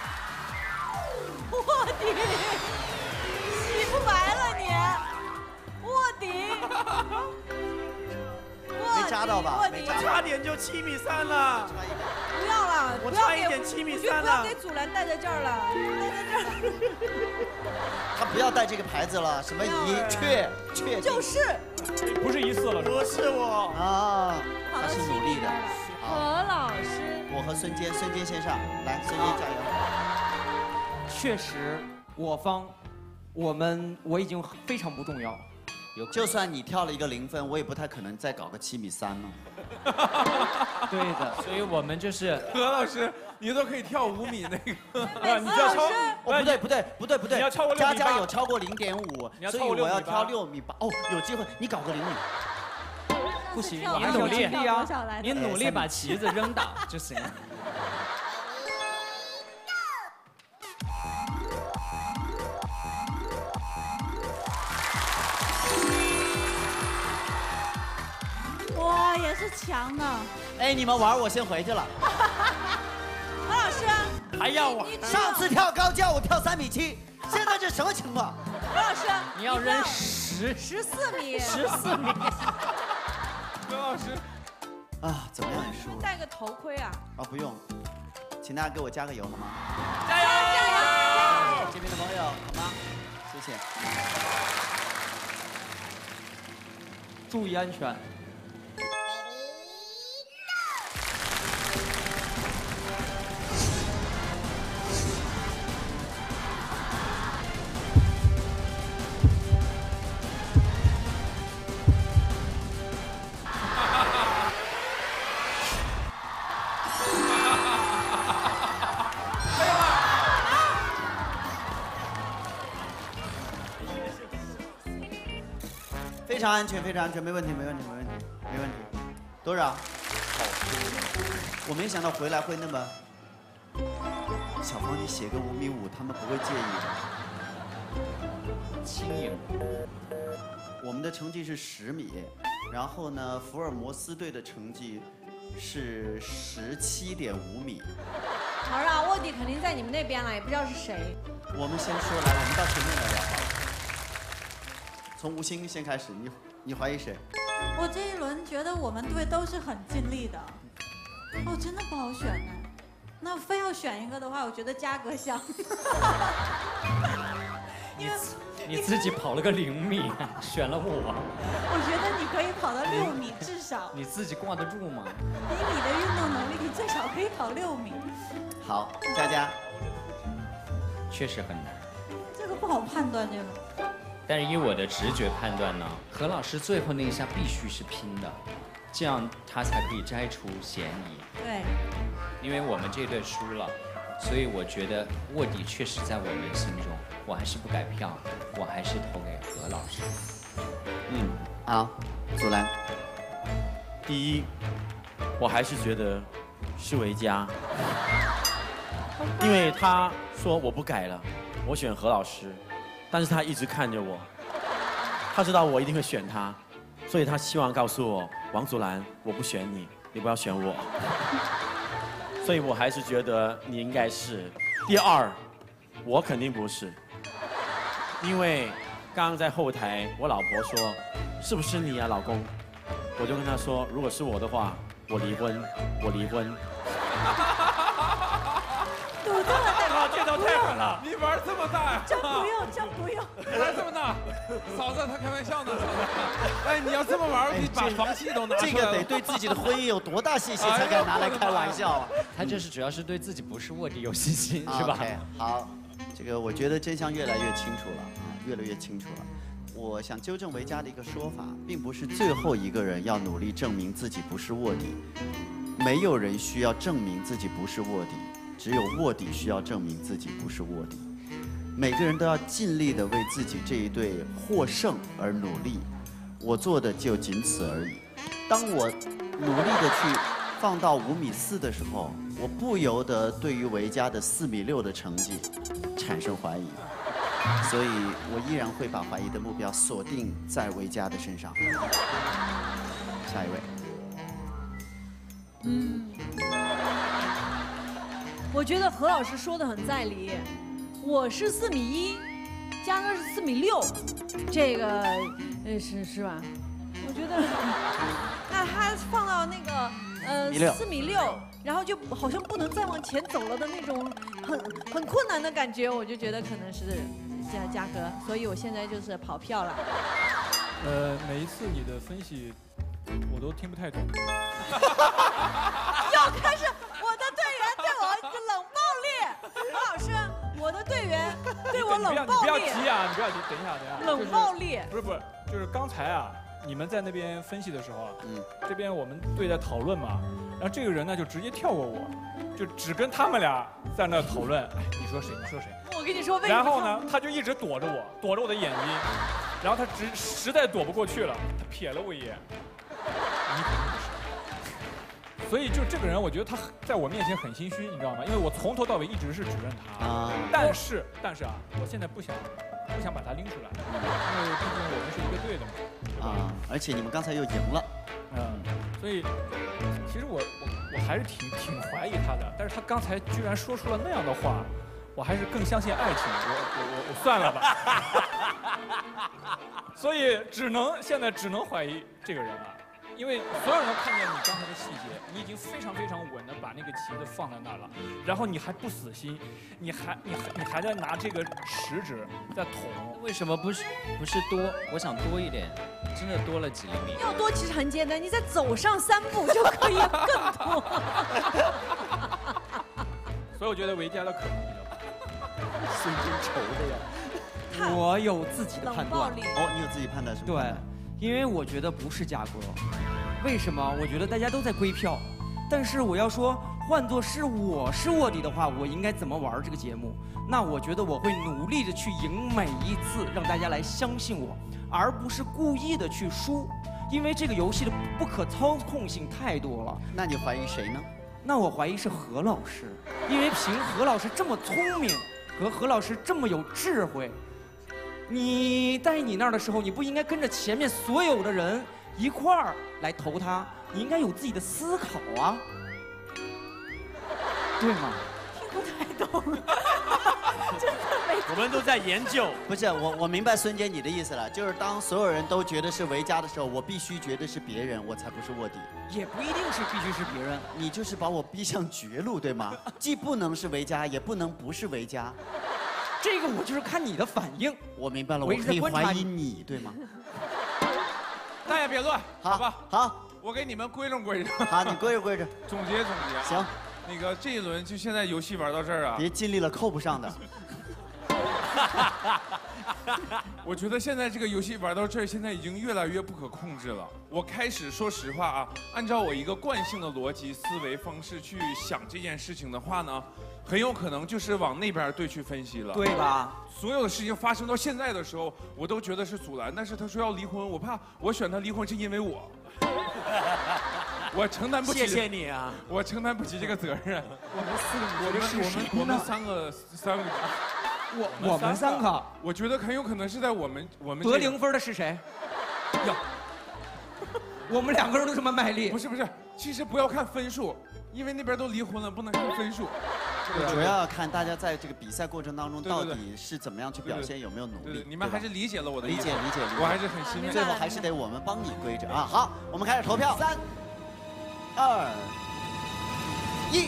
卧底，洗不白了你，卧底。 没扎到吧？ 没扎，差点就7.3米了。 不要了， 我差一点7.3米了。 不要给祖蓝带在这儿了，带在这儿。 他不要带这个牌子了，什么一确就是， 不是1次了， 不是我啊，他是努力的。 何老师， 我和孙坚先上来，孙坚加油。 确实，我已经非常不重要。 就算你跳了一个0分，我也不太可能再搞个7.3米了。 对的，所以我们就是何老师，你都可以跳5米那个， 你就要超， 不对， 你要超过6.8米。 佳有超过0.5，所以我要跳6.8米。哦，有机会，你搞个0米。 不行，你努力啊，你努力把旗子扔倒就行了。 是强呢。 哎，你们玩，我先回去了。 何老师， 还要玩？ 上次跳高叫我跳3.7米，现在这什么情况？ 何老师， 你要扔14 米 ，14米。 何老师， 啊，怎么样也输了。 戴个头盔啊？ 啊，不用，请大家给我加个油好吗？ 加油！加油！ 这边的朋友好吗？谢谢。 注意安全。 非常安全，非常安全，没问题，没问题，没问题，没问题。多少？好，我没想到回来会那么。小芳，你写个5.5米，他们不会介意的。 轻盈。 我们的成绩是10米，然后呢，福尔摩斯队的成绩是17.5米。 好了，卧底肯定在你们那边了，也不知道是谁。 我们先说来，我们到前面来聊好了。从吴昕先开始，你怀疑谁？ 我这一轮觉得我们队都是很尽力的，哦，真的不好选呢。那非要选一个的话，我觉得嘉哥像。 你自己跑了个0米，选了我。 我觉得你可以跑到6米，至少。 你自己挂得住吗？ 以你的运动能力，你最少可以跑6米。 好，佳佳。 确实很难。 这个不好判断，这个。 但是以我的直觉判断呢，何老师最后那一下必须是拼的，这样他才可以摘除嫌疑。 对。 因为我们这队输了，所以我觉得卧底确实在我们心中，我还是不改票，我还是投给何老师。 好，祖蓝。 第一，我还是觉得是维嘉，因为他说我不改了，我选何老师。但是他一直看着我，他知道我一定会选他，所以他希望告诉我，王祖蓝，我不选你，你不要选我。所以我还是觉得你应该是。第二，我肯定不是，因为刚刚在后台，我老婆说，是不是你啊，老公？我就跟她说，如果是我的话，我离婚，我离婚。 这都太狠了！你玩这么大呀？ 真不用，真不用。 玩这么大，嫂子，他开玩笑呢。哎，你要这么玩，你把房契都拿出来了。 这个得对自己的婚姻有多大信心才敢拿来开玩笑啊？ 他这是主要是对自己不是卧底有信心，是吧？ OK， 好，这个我觉得真相越来越清楚了啊，越来越清楚了。我想纠正维嘉的一个说法，并不是最后一个人要努力证明自己不是卧底，没有人需要证明自己不是卧底。只有卧底需要证明自己不是卧底，每个人都要尽力的为自己这一队获胜而努力。我做的就仅此而已。当我努力的去放到5.4米的时候，我不由得对于维嘉的4.6米的成绩产生怀疑，所以我依然会把怀疑的目标锁定在维嘉的身上。下一位。 我觉得何老师说的很在理，我是4.1米，嘉哥是4.6米，这个是吧？我觉得，那他放到那个4.6米，然后就好像不能再往前走了的那种很困难的感觉，我就觉得可能是嘉哥，所以我现在就是跑票了。 每一次你的分析，我都听不太懂。 又开始，我的队员对我冷暴力，何老师，我的队员对我冷暴力。 你不要急啊，你不要急，等一下。 冷暴力。 不是，就是刚才啊，你们在那边分析的时候啊，这边我们队在讨论嘛，然后这个人呢就直接跳过我，就只跟他们俩在那讨论。哎，你说谁？你说谁？ 我跟你说为什么？ 然后呢，他就一直躲着我的眼睛，然后他实在躲不过去了，他瞥了我一眼。你肯定不是。所以就这个人，我觉得他在我面前很心虚，你知道吗？因为我从头到尾一直是指认他，但是啊，我现在不想把他拎出来，因为毕竟我们是一个队的嘛，对吧？ 而且你们刚才又赢了， 所以其实我还是挺怀疑他的，但是他刚才居然说出了那样的话，我还是更相信爱情，我算了吧。所以现在只能怀疑这个人了。因为所有人都看见你刚才的细节，你已经非常稳的把那个旗子放在那儿了，然后你还不死心，你还在拿这个食指在捅。 为什么不是多？我想多一点，真的多了几厘米。 要多其实很简单，你再走上3步就可以更多。 所以我觉得维嘉的可能比较大。 孙真愁的呀。 我有自己的判断。 哦，你有自己判断是吗？ 对。因为我觉得不是嘉哥，为什么？我觉得大家都在归票，但是我要说，换作是我是卧底的话，我应该怎么玩这个节目？那我觉得我会努力的去赢每一次，让大家来相信我，而不是故意的去输，因为这个游戏的不可操控性太多了。 那你怀疑谁呢？ 那我怀疑是何老师，因为凭何老师这么聪明，和何老师这么有智慧。你在你那儿的时候，你不应该跟着前面所有的人一块儿来投他，你应该有自己的思考啊，对吗？ 听不太懂，真的没。 我们都在研究。 不是我明白孙坚你的意思了，就是当所有人都觉得是维嘉的时候，我必须觉得是别人，我才不是卧底。 也不一定是必须是别人， 你就是把我逼向绝路，对吗？既不能是维嘉，也不能不是维嘉。 这个我就是看你的反应。 我明白了，我可以怀疑你，对吗？ 大家别乱，好吧？ 好， 我给你们规整规整。 好，你规整。 总结。 行。 那个这一轮就现在游戏玩到这儿啊。 别尽力了，扣不上的。 我觉得现在这个游戏玩到这儿，现在已经越来越不可控制了。我开始说实话啊，按照我一个惯性的逻辑思维方式去想这件事情的话呢，很有可能就是往那边队去分析了， 对吧？ 所有的事情发生到现在的时候，我都觉得是阻拦，但是他说要离婚，我怕我选他离婚是因为我。我承担不起。 谢谢你啊！ 我承担不起这个责任。 我们三个。 我们三个， 我觉得很有可能是在我们得0分的是谁？呀，我们2个人都这么卖力。 不是，其实不要看分数，因为那边都离婚了，不能看分数。 主要要看大家在这个比赛过程当中到底是怎么样去表现，有没有努力。 你们还是理解了我的意思。 理解。 我还是很欣慰。 最后还是得我们帮你归着啊。好，我们开始投票，3、2、1。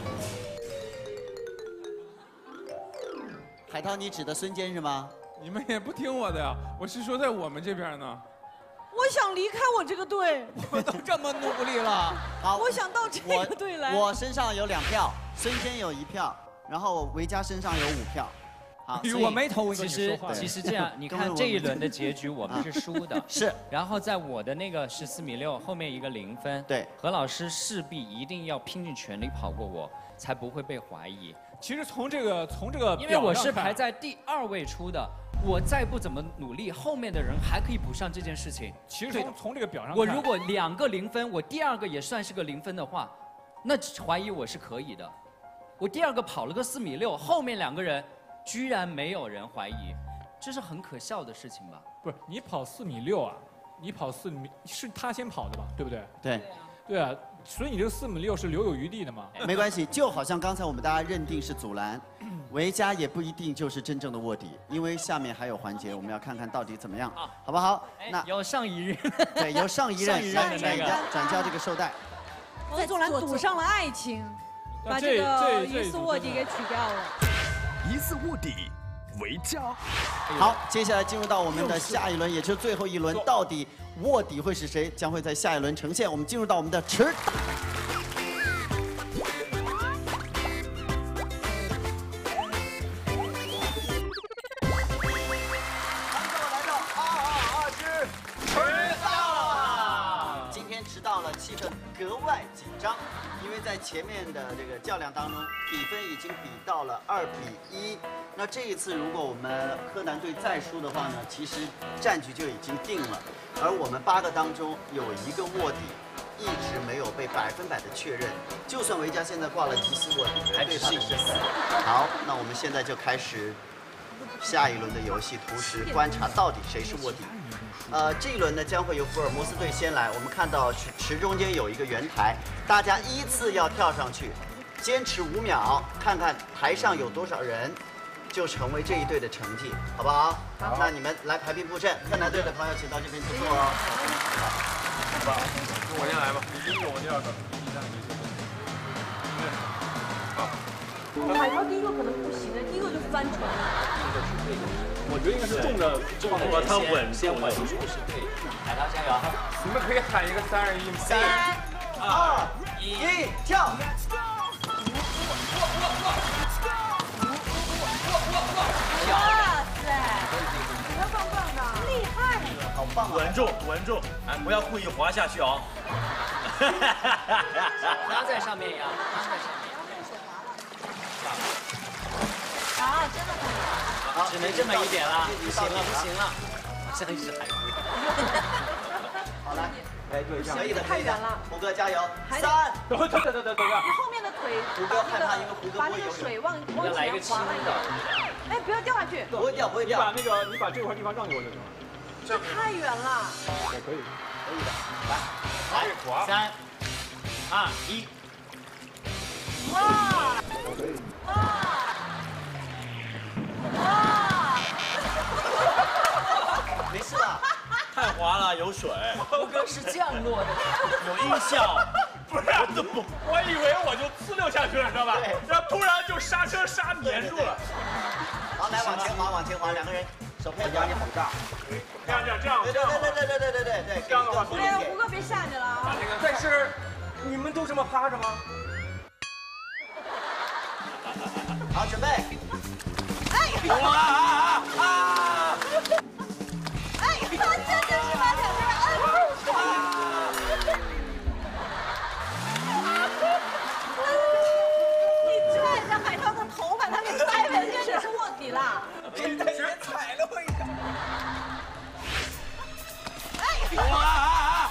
海涛，你指的孙坚是吗？ 你们也不听我的呀，我是说在我们这边呢。 我想离开我这个队， 我都这么努力了。 好， 我想到这个队来。 我身上有2票，孙坚有1票，然后维嘉身上有5票。好， 我没投。 其实这样，你看这一轮的结局我们是输的。 是。 然后在我的那个14.6米，后面一个0分。 对。 何老师势必一定要拼尽全力跑过我，才不会被怀疑。 其实从这个， 因为我是排在第2位出的，我再不怎么努力，后面的人还可以补上这件事情。 其实从这个表上看， 我如果2个0分，我第2个也算是个0分的话，那怀疑我是可以的。我第2个跑了个4.6米，后面2个人居然没有人怀疑，这是很可笑的事情吧？ 不是，你跑4.6米啊，你跑4米是他先跑的吧？对不对？ 对。 对啊，所以你这个4.6米是留有余地的嘛？ 没关系，就好像刚才我们大家认定是阻拦，维嘉也不一定就是真正的卧底，因为下面还有环节，我们要看看到底怎么样，好不好？ 那由上一任， 对，由上一任来转交这个绶带。 王祖蓝赌上了爱情，把这个疑似卧底给取掉了。 疑似卧底。维嘉。 好，接下来进入到我们的下一轮，也就是最后一轮，到底卧底会是谁，将会在下一轮呈现。我们进入到我们的迟打。今天迟到了，气氛格外紧张。因为在前面的这个较量当中，比分已经比到了2比1。那这一次如果我们柯南队再输的话呢，其实战局就已经定了。而我们8个当中有1个卧底，一直没有被100%的确认。就算维嘉现在挂了疑似卧底，人对他的是死。好，那我们现在就开始下一轮的游戏，同时观察到底谁是卧底。这一轮呢将会由福尔摩斯队先来。我们看到池中间有一个圆台，大家依次要跳上去，坚持5秒，看看台上有多少人，就成为这一队的成绩，好不好？好。那你们来排兵布阵，柯南队的朋友请到这边去坐哦。 好吧，那我先来吧，你第一个，我第二个。 海涛第一个可能不行第一个就翻船了。 我觉得应该是重着把它稳先稳住是对的。海涛加油！ 你们可以喊一个3、2、1吗 ？3、2、1，跳！ 哇塞，你看棒棒的，厉害！ 好棒！ 稳住，稳住，哎，不要故意滑下去哦。 拉在上面呀，拉在上面。 啊，真的可以。 好，只能这么一点了，不行了，不行了，真是海龟。 好来，可以的， 太远了。 胡哥加油！3， 等会， 你后面的腿， 胡哥害怕，因为胡哥把那个水往前滑慢一点。哎，不要掉下去。 不会掉，不会掉。 你把这块地方让给我就行了。 这太远了。 可以的，来 ，3、2、1。 哇！ 没事吧？ 太滑了，有水。 胡哥是降落的， 有音效。 不是，我以为我就呲溜下去了，知道吧？然后突然就刹车刹粘住了。 好，来往前滑，往前滑，两个人手配合。压力好大。 这样， 对， 这样的话，哎呀，胡哥别下去了啊！ 但是你们都这么趴着吗？ 好，准备。 哎！哇！哎，这就是把两个人摁住。你拽着海涛的头把他给拽回去，这是卧底了。 别踩了我一下。 哎！ 哇！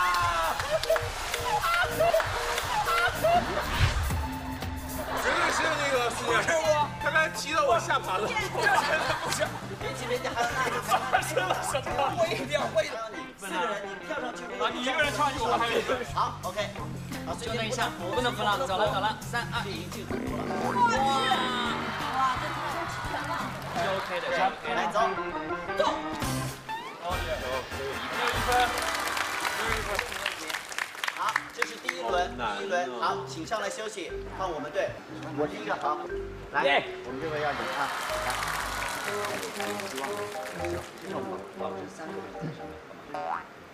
绝对是那个苏姐，他刚才踢到我下巴了。 不行， 别急，还有那个发生了什么？ 会一点。 4个人，你跳上去。 啊，你一个人跳上去，我还有一个。 好 ，OK。好， 就那一下，不能扶了，走了。3、2、1，进入了。 哇，这他都齐全了。 是 OK 的， 来走。 哦耶，1分。 好，这是第一轮，好，请上来休息，换我们队。我第一个，好，来，我们这位要赢啊，来，保持3个人在上面，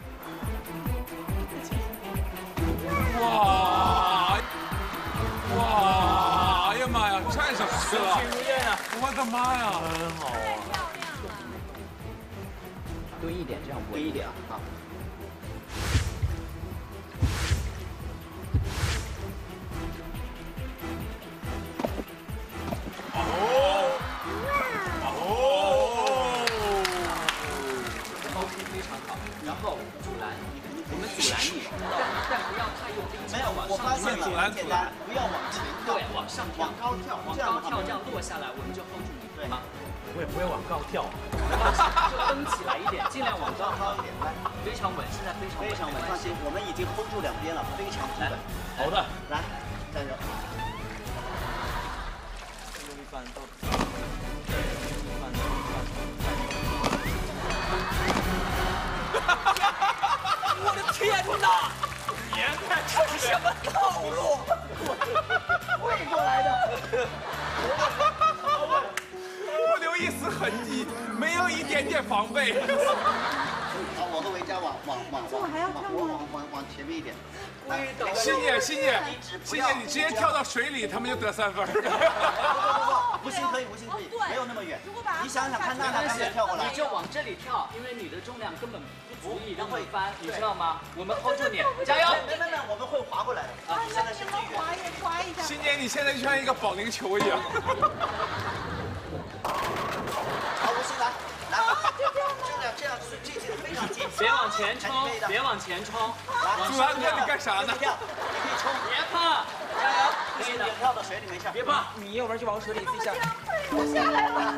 哇！哎呀妈呀，站上去了！ 如愿啊！ 我的妈呀！ 很好啊。 蹲一点，这样蹲一点啊。 然后阻拦，我们阻拦你，但不要太用力。 没有，我发现了，很简单，不要往前跳， 对，往上跳，往高跳，这样落下来，我们就 hold 住你，对吗？ 我也不会往高跳， 就蹬起来一点，尽量往高一点，来， 非常稳，现在非常稳， 放心，我们已经 hold 住两边了，非常稳。 好的， 来，加油。 我的天哪！这是什么套路？ 会过来的。 不留一丝痕迹，没有一点点防备。 好，我和维嘉往前面一点。 欣姐，你直接跳到水里，他们就得3分。 不行可以，没有那么远。你想想看，娜娜刚才跳过来， 你就往这里跳，因为你的重量根本不足以让会翻，你知道吗？我们 hold 住你，加油！ 没，我们会滑过来的。啊，现在是最远。 滑一下。 欣姐，你现在就像一个保龄球一样。 好，吴昕来，这样，这近非常近。 别往前冲， 来， 阻拦哥，你干啥呢？ 你可以冲， 别怕，加油！ 可以你跳到水里没事， 别怕，你要不然就往水里自己下。 我下来了。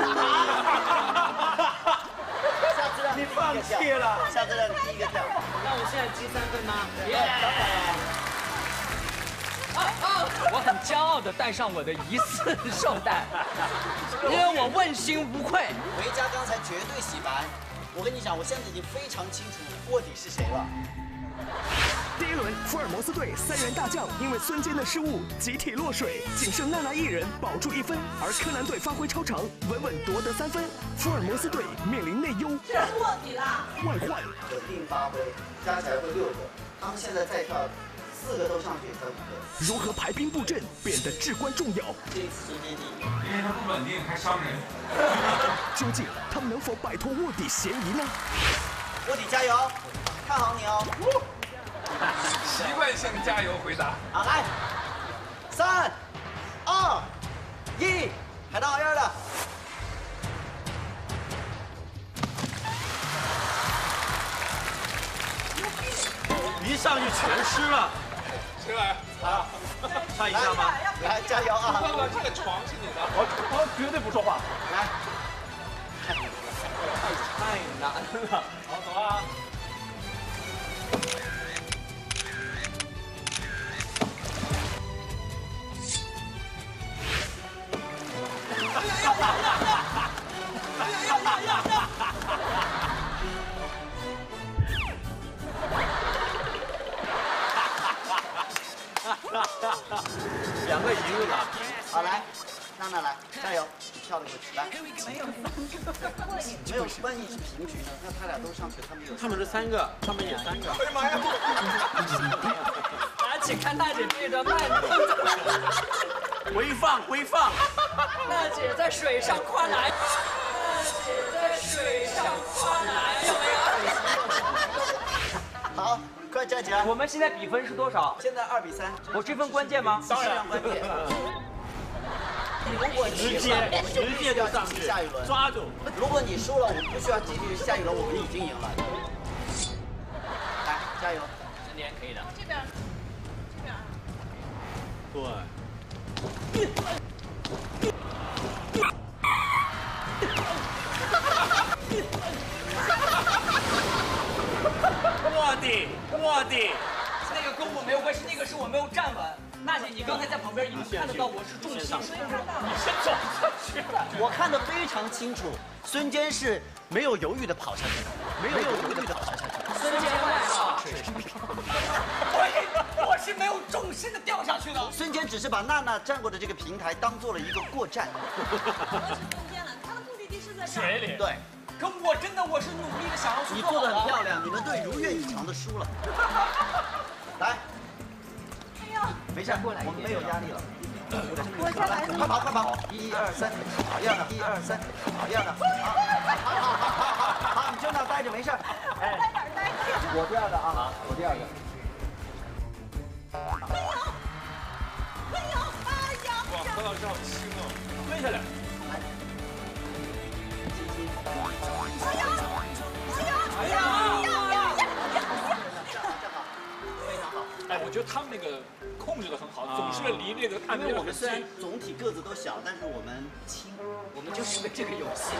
下次让你放弃了，下次让你第一个跳。 那我现在积3分吗？ 我很骄傲地戴上我的疑似绶带，因为我问心无愧。 维嘉刚才绝对洗白，我跟你讲，我现在已经非常清楚卧底是谁了。 第1轮，福尔摩斯队3员大将因为孙坚的失误集体落水，仅剩娜娜1人保住1分，而柯南队发挥超常，稳稳夺得3分。福尔摩斯队面临内忧。 这是卧底啦！ 外患， 稳定发挥，加起来会6个，他们现在再跳4个都上去才5个。 如何排兵布阵变得至关重要。 这一次孙坚第一， 因为他不稳定还伤人。 究竟他们能否摆脱卧底嫌疑呢？ 卧底加油，看好你哦。 习惯性加油回答。 好，来，3、2、1，海盗1的。 一上去全湿了。 谁来？ 啊，看一下吗？ 来，加油啊！ 哥哥，这个床是你的。 我绝对不说话。 来， 太难了。 好，走了啊。 2个赢了。好，来，娜娜来，加油，你跳得过去，来。 没有没有，万一是平局呢？那他俩都上去，他们有。 他们是3个，他们也3个。 哎呀妈呀！ 而且看娜姐这段慢动作， 回放回放。 娜姐在水上跨栏，娜姐在水上跨栏，有没有？ 好，快站起来。 我们现在比分是多少？ 现在2比3。 我这分关键吗？ 当然关键。如果你直接就上去， 下一轮抓住。 如果你输了，我们不需要继续下一轮，我们已经赢了。来，加油！ 今年可以的。 这边，这边。 卧底，卧底。 那个跟我没有关系，那个是我没有站稳。娜姐，你刚才在旁边一定看得到我是重心， 你先走上去。 我看得非常清楚，孙坚是没有犹豫的跑下去的，没有犹豫的跑下去。 孙坚外号。 我是没有重心的掉下去的。 孙坚只是把娜娜站过的这个平台当做了一个过站。 我是中间了，他的目的地是在这儿。 水里。 对。 可我真的我是努力的想要去你做得很漂亮，你们队如愿以偿的输了。来。没事，我们没有压力了。 我先来， 快跑快跑！1、2、3，好样的！1、2、3，好样的！好，你就那待着没事。 在哪儿待着？ 我第2个啊，我第2个。 没有，哎呀！ 哇，何老师好轻哦， 蹲下来。 哎呀！ 哎，我觉得他们那个控制得很好，总是离这个岸边因为我们虽然总体个子都小，但是我们轻，我们就是为这个游戏。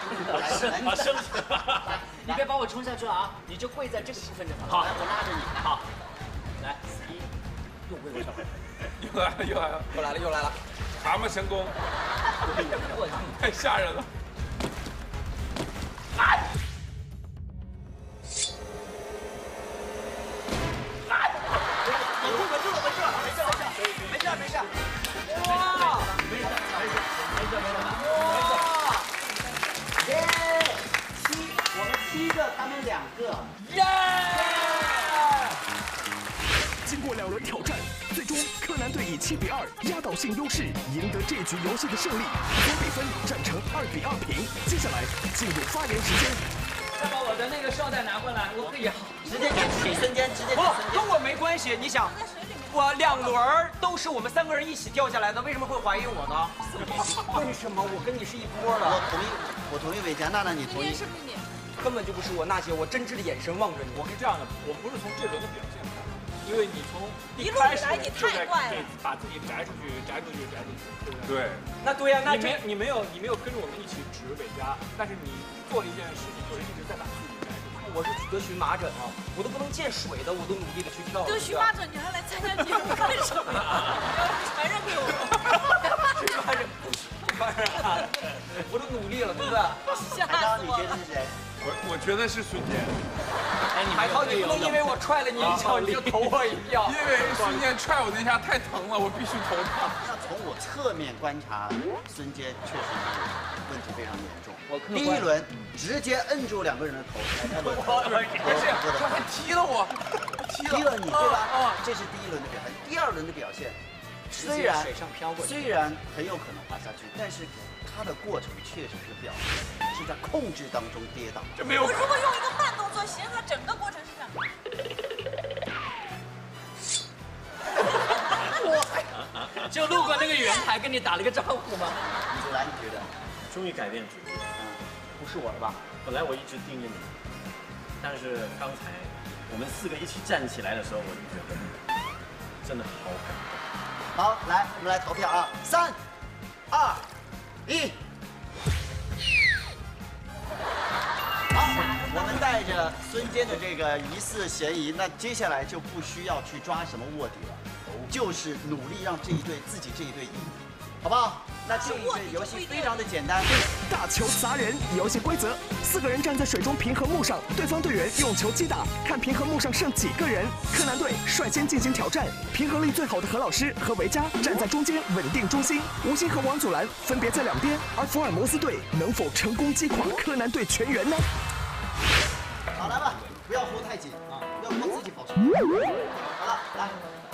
你别把我冲下去了啊！你就跪在这个部分就好。 好，来，我拉着你。 好，来， 又跪了，又来了，蛤蟆神功，太吓人了。 没事。 哇！ 没事。耶！7，我们7个，他们2个。 耶！ 经过2轮挑战，最终柯南队以7比2压倒性优势赢得这局游戏的胜利，总比分战成2比2平。接下来进入发言时间。 再把我的那个绶带拿过来，我可以直接给孙坚，直接给孙坚。 跟我没关系，你想。我2轮都是我们3个人一起掉下来的，为什么会怀疑我呢？为什么？我跟你是一波的。 我同意伟嘉，娜娜你同意？ 是不是你？ 根本就不是我，娜姐，我真挚的眼神望着你。 我是这样的，我不是从这轮的表现看， 因为你从一路以来你太怪了， 把自己摘出去，对不对？ 对。 那对呀，那你没有跟着我们一起指韦家，但是你做了一件事情，就是一直在把自己摘出去。 我是德荨麻疹啊，我都不能见水的，我都努力的去跳。 德荨麻疹，你还来参加节目干什么？传染给我。 荨麻疹不传染，我都努力了，对不对？ 吓死我了！ 我觉得是孙坚。 哎，海涛，你不能因为我踹了你一脚你就投我一票。 因为孙坚踹我那下太疼了，我必须投他。 那从我侧面观察，孙坚确实是问题非常严重。第一轮直接摁住两个人的头， 他还踢了我， 踢了你对吧？这是第一轮的表现。第二轮的表现，虽然很有可能滑下去，但是他的过程确实是表现是在控制当中跌倒。 我如果用一个慢动作形容他整个过程是这样。 就路过那个圆台跟你打了个招呼吗？ 子兰，你觉得？ 终于改变主意， 不是我了吧？ 本来我一直盯着你，但是刚才我们4个一起站起来的时候，我就觉得真的好感动。 好，来，我们来投票啊！3、2、1。好，我们带着孙坚的这个疑似嫌疑，那接下来就不需要去抓什么卧底了，就是努力让这一队自己这一队赢，好不好？那这一队游戏非常的简单， 大球砸人。游戏规则：4个人站在水中平衡木上，对方队员用球击打，看平衡木上剩几个人。柯南队率先进行挑战，平衡力最好的何老师和维嘉站在中间稳定中心，吴昕和王祖蓝分别在两边。而福尔摩斯队能否成功击垮柯南队全员呢？ 好，来吧，不要扶太紧啊，要靠自己保持。好了，来。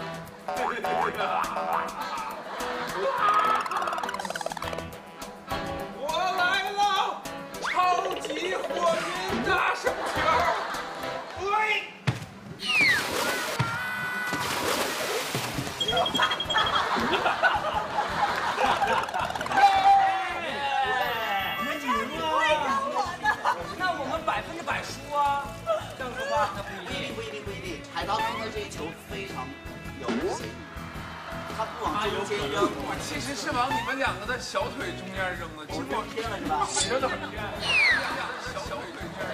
我来了，超级火云大圣球！喂！ 那我们100%输啊！这样说话那不一定。海涛刚才这一球非常有嫌疑，他不往中间扔， 我其实是往你们2个的小腿中间扔的， 我扔偏了是吧？ 你扔的很偏，小腿中间。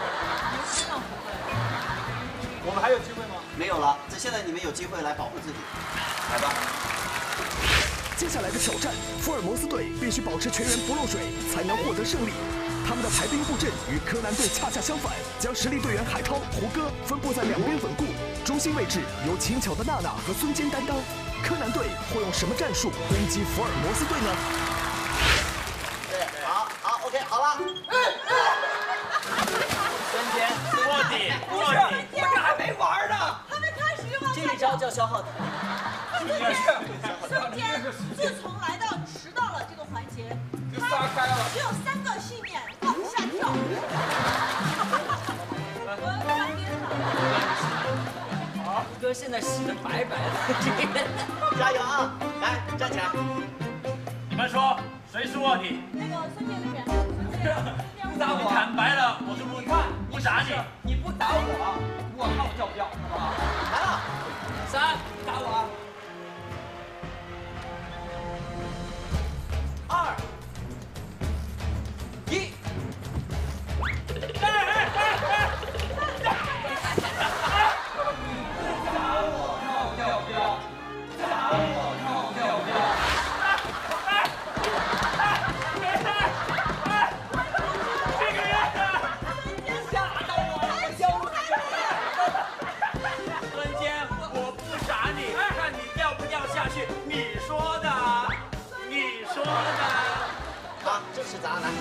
我们还有机会吗？ 没有了，现在你们有机会来保护自己，来吧。 接下来的挑战，福尔摩斯队必须保持全员不漏水，才能获得胜利。他们的排兵布阵与柯南队恰恰相反，将实力队员海涛、胡歌分布在两边稳固，中心位置由轻巧的娜娜和孙坚担当。柯南队会用什么战术攻击福尔摩斯队呢？ 对，好，OK， 好了。 孙坚，卧底， 我这还没玩呢， 还没开始就往这一招叫消耗体。 孙坚自从来到迟到了这个环节， 撒开了， 只有3个信念：往下跳。我要站边上。 好，胡歌现在洗得白白的， 加油啊！来，站起来。 你们说谁是卧底？ 那个孙坚那边， 不打我，坦白了，我就不打你。 你不打我，我看我叫不叫，好不好？ 来了 ，3， 打我啊！2、1。 正式砸来。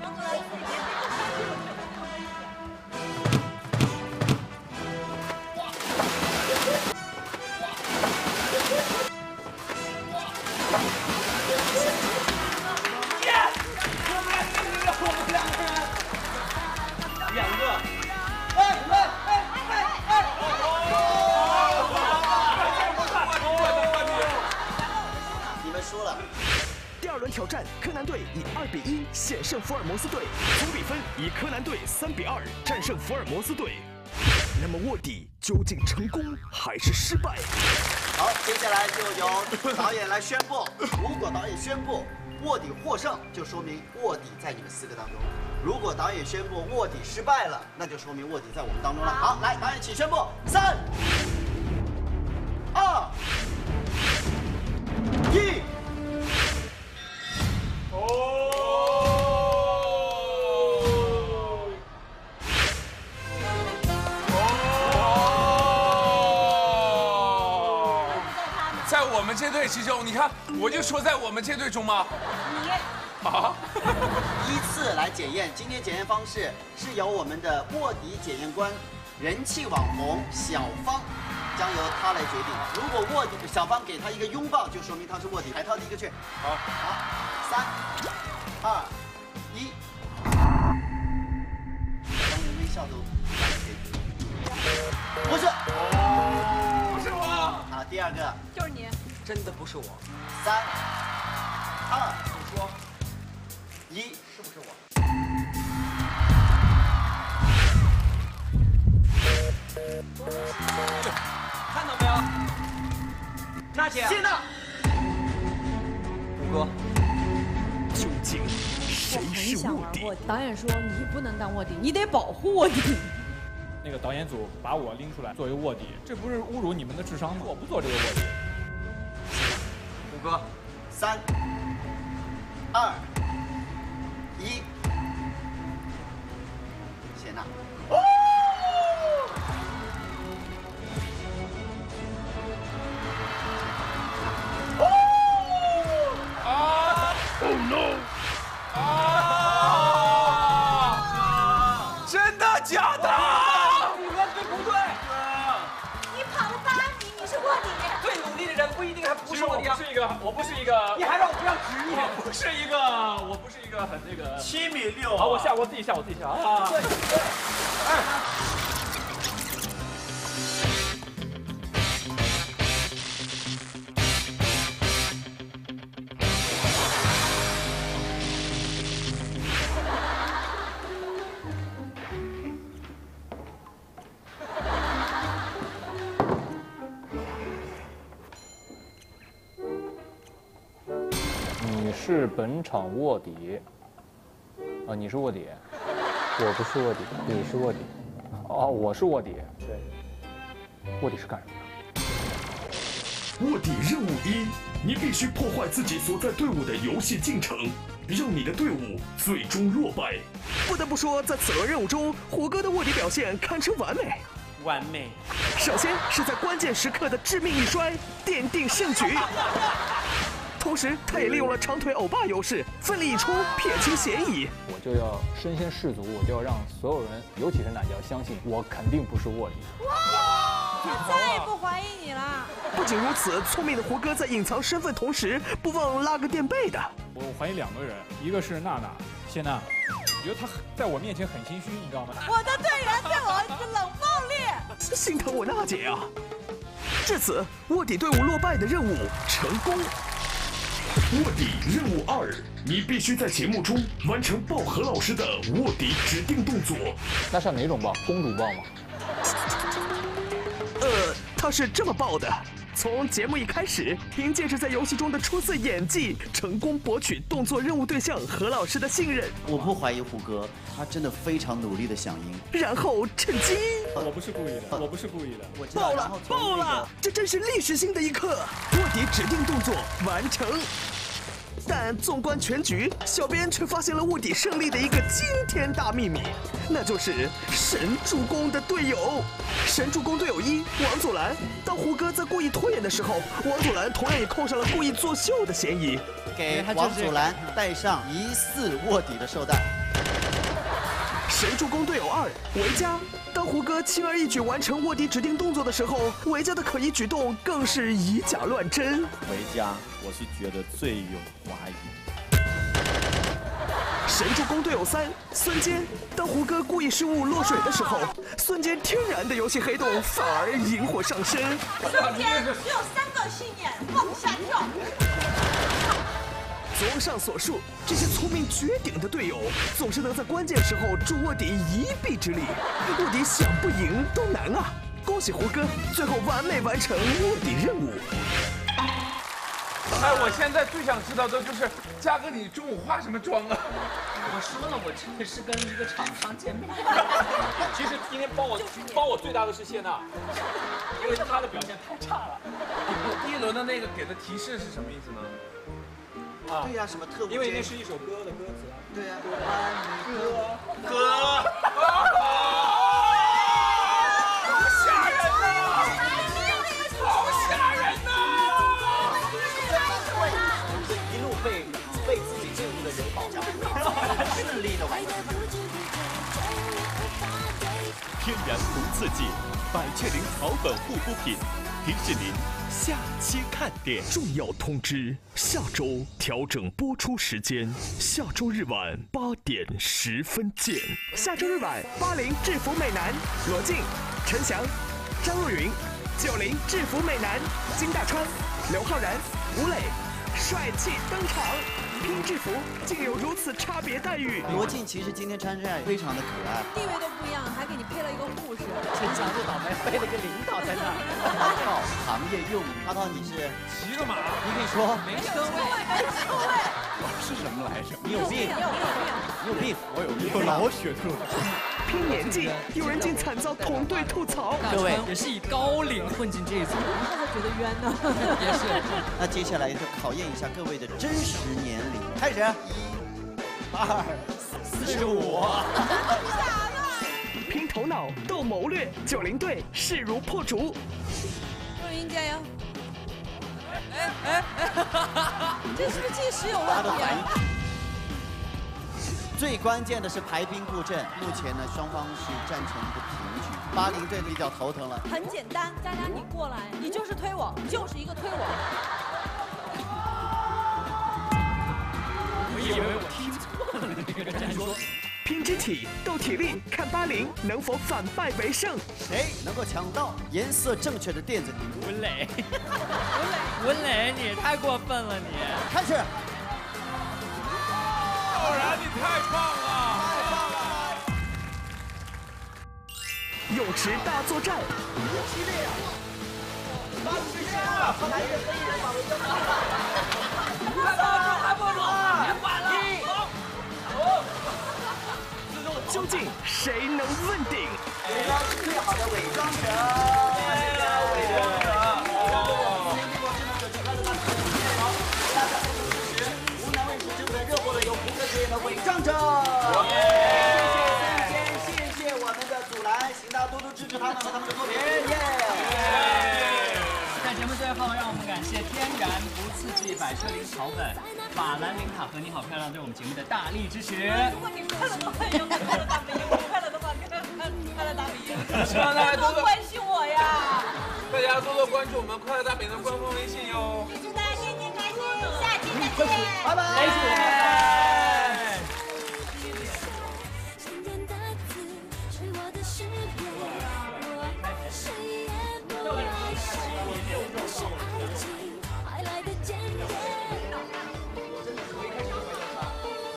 你们输了。 第2轮挑战，柯南队以2比1险胜福尔摩斯队，总比分以柯南队3比2战胜福尔摩斯队。 那么卧底究竟成功还是失败？ 好，接下来就由导演来宣布。如果导演宣布卧底获胜，就说明卧底在你们4个当中；如果导演宣布卧底失败了，那就说明卧底在我们当中了。好，来，导演请宣布，3、2、1。 在我们这队其中，你看，我就说在我们这队中吗？啊！ 依次来检验，今天检验方式是由我们的卧底检验官、人气网红小芳，将由他来决定。如果卧底小芳给他一个拥抱，就说明他是卧底。海涛第一个去。好，3、2、1。小芳连微笑都不是， 不是我。 好，第2个就是你， 真的不是我。 3、2，你说，1，是不是我？ 看到没有？娜姐， 谢娜， 虎哥，究竟谁我很是想玩卧底？ 卧底，导演说你不能当卧底，你得保护卧底。 那个导演组把我拎出来作为卧底，这不是侮辱你们的智商吗？我不做这个卧底。 虎哥，3、2、1，谢娜。 Oh no！ 真的假的？ 虎哥，对不对？ 你跑了8米，你是卧底。 最努力的人不一定还不是卧底啊！ 我不是一个， 你还让我不要职业？ 我不是一个很那个 7米6。 好，我自己下啊！ 对， 你是本场卧底，啊，你是卧底，我不是卧底，你是卧底，哦，我是卧底，对，卧底是干什么的？ 卧底任务1，你必须破坏自己所在队伍的游戏进程，让你的队伍最终落败。 不得不说，在此轮任务中，虎哥的卧底表现堪称完美。 完美。 首先是在关键时刻的致命一摔，奠定胜局。同时，他也利用了长腿欧巴优势，奋力一冲，撇清嫌疑。 我就要身先士卒，我就要让所有人，尤其是奶椒相信我肯定不是卧底。 我再也不怀疑你了。 不仅如此，聪明的胡歌在隐藏身份同时，不忘拉个垫背的。 我怀疑2个人，一个是娜娜，谢娜，我觉得她在我面前很心虚，你知道吗？ 我的队员对我冷暴力， 心疼我娜姐啊！至此，卧底队伍落败的任务成功。 卧底任务2，你必须在节目中完成鲍何老师的卧底指定动作。 那是哪种豹？公主豹吗？ 他是这么报的：从节目一开始，凭借着在游戏中的出色演技，成功博取动作任务对象何老师的信任。 我不怀疑虎哥，他真的非常努力的响应， 然后趁机， 我不是故意的，我不是故意的， 我知道。然后爆了！这真是历史性的一刻，卧底指定动作完成。但纵观全局，小编却发现了卧底胜利的一个惊天大秘密，那就是神助攻的队友。神助攻队友1王祖蓝，当胡歌在故意拖延的时候，王祖蓝同样也扣上了故意作秀的嫌疑， 给王祖蓝戴上疑似卧底的绶带。 神助攻队友2维嘉，当胡歌轻而易举完成卧底指定动作的时候，维嘉的可疑举动更是以假乱真。 维嘉，我是觉得最有怀疑。 神助攻队友3孙坚，当胡歌故意失误落水的时候，孙坚天然的游戏黑洞反而引火上身。 孙坚只有3个信念：往下跳。 综上所述，这些聪明绝顶的队友，总是能在关键时候助卧底一臂之力，卧底想不赢都难啊！恭喜胡歌，最后完美完成卧底任务。 哎，我现在最想知道的就是嘉哥，你中午化什么妆啊？ 我说了，我真的是跟一个厂商见面。 其实今天帮我最大的是谢娜，因为她的表现太差了。 第一轮的那个给的提示是什么意思呢？ 啊， 对呀，什么特务？ 因为那是一首歌的歌词。 对呀， 哥。好吓人呐！好吓人呐！ 一路被自己进入的人保障，顺利的完成。 天然不刺激，百雀羚草本护肤品，迪士尼下期看点。 重要通知：下周调整播出时间，下周日晚8点10分见。下周日晚，80制服美男罗晋、陈翔、张若昀；90制服美男金大川、刘昊然、吴磊，帅气登场。拼制服竟有如此差别待遇。 罗晋其实今天穿上非常的可爱， 地位都不一样，还给你配了一个护士。 陈翔这倒霉背了个领导在那儿。阿涛行业用语，阿涛你是骑个马， 你可以说没车位，没车位。 是什么来着？ 你有病， 你有病，我有病， 有老血特。 拼年纪，有人竟惨遭同队吐槽。 各位也是以高龄混进这一组， 我还觉得冤呢。 也是。 那接下来就考验一下各位的真实年龄，开始，1、2、45。 拼头脑，斗谋略，90队势如破竹。 若昀加油！这是不是计时有问题啊？ 最关键的是排兵布阵，目前呢双方是战成一个平局。80队比较头疼了。 很简单，佳佳你过来，你就是推我，就是一个推我。 我以为我听错了这个战术。 拼肢体，斗体力，看80能否反败为胜。 谁能够抢到颜色正确的垫子底？ 文磊，文磊，你也太过分了你！ 开始。 浩然，你太棒了！太棒了！ 泳池大作战。 激烈啊！把时间了，来一人跟一人把围攻。 还不住，别管了。 究竟谁能问鼎？ 谁呢是最好的伪装者？伪装者。湖南卫视正在热播的由胡歌主演的《伪装者》。谢谢我们的祖蓝，请大家多多支持他们和他们的作品。 在节目最后，让我们感谢天然不刺激百雀羚草本、法兰琳塔和你好漂亮对我们节目的大力支持。 如果你快乐的话，要看快乐大本营；不快乐的话，看快乐大本营。 希望大家多关心我呀！ 大家多多关注我们快乐大本营的官方微信哟。 祝大家天天开心，下期再见， 拜拜。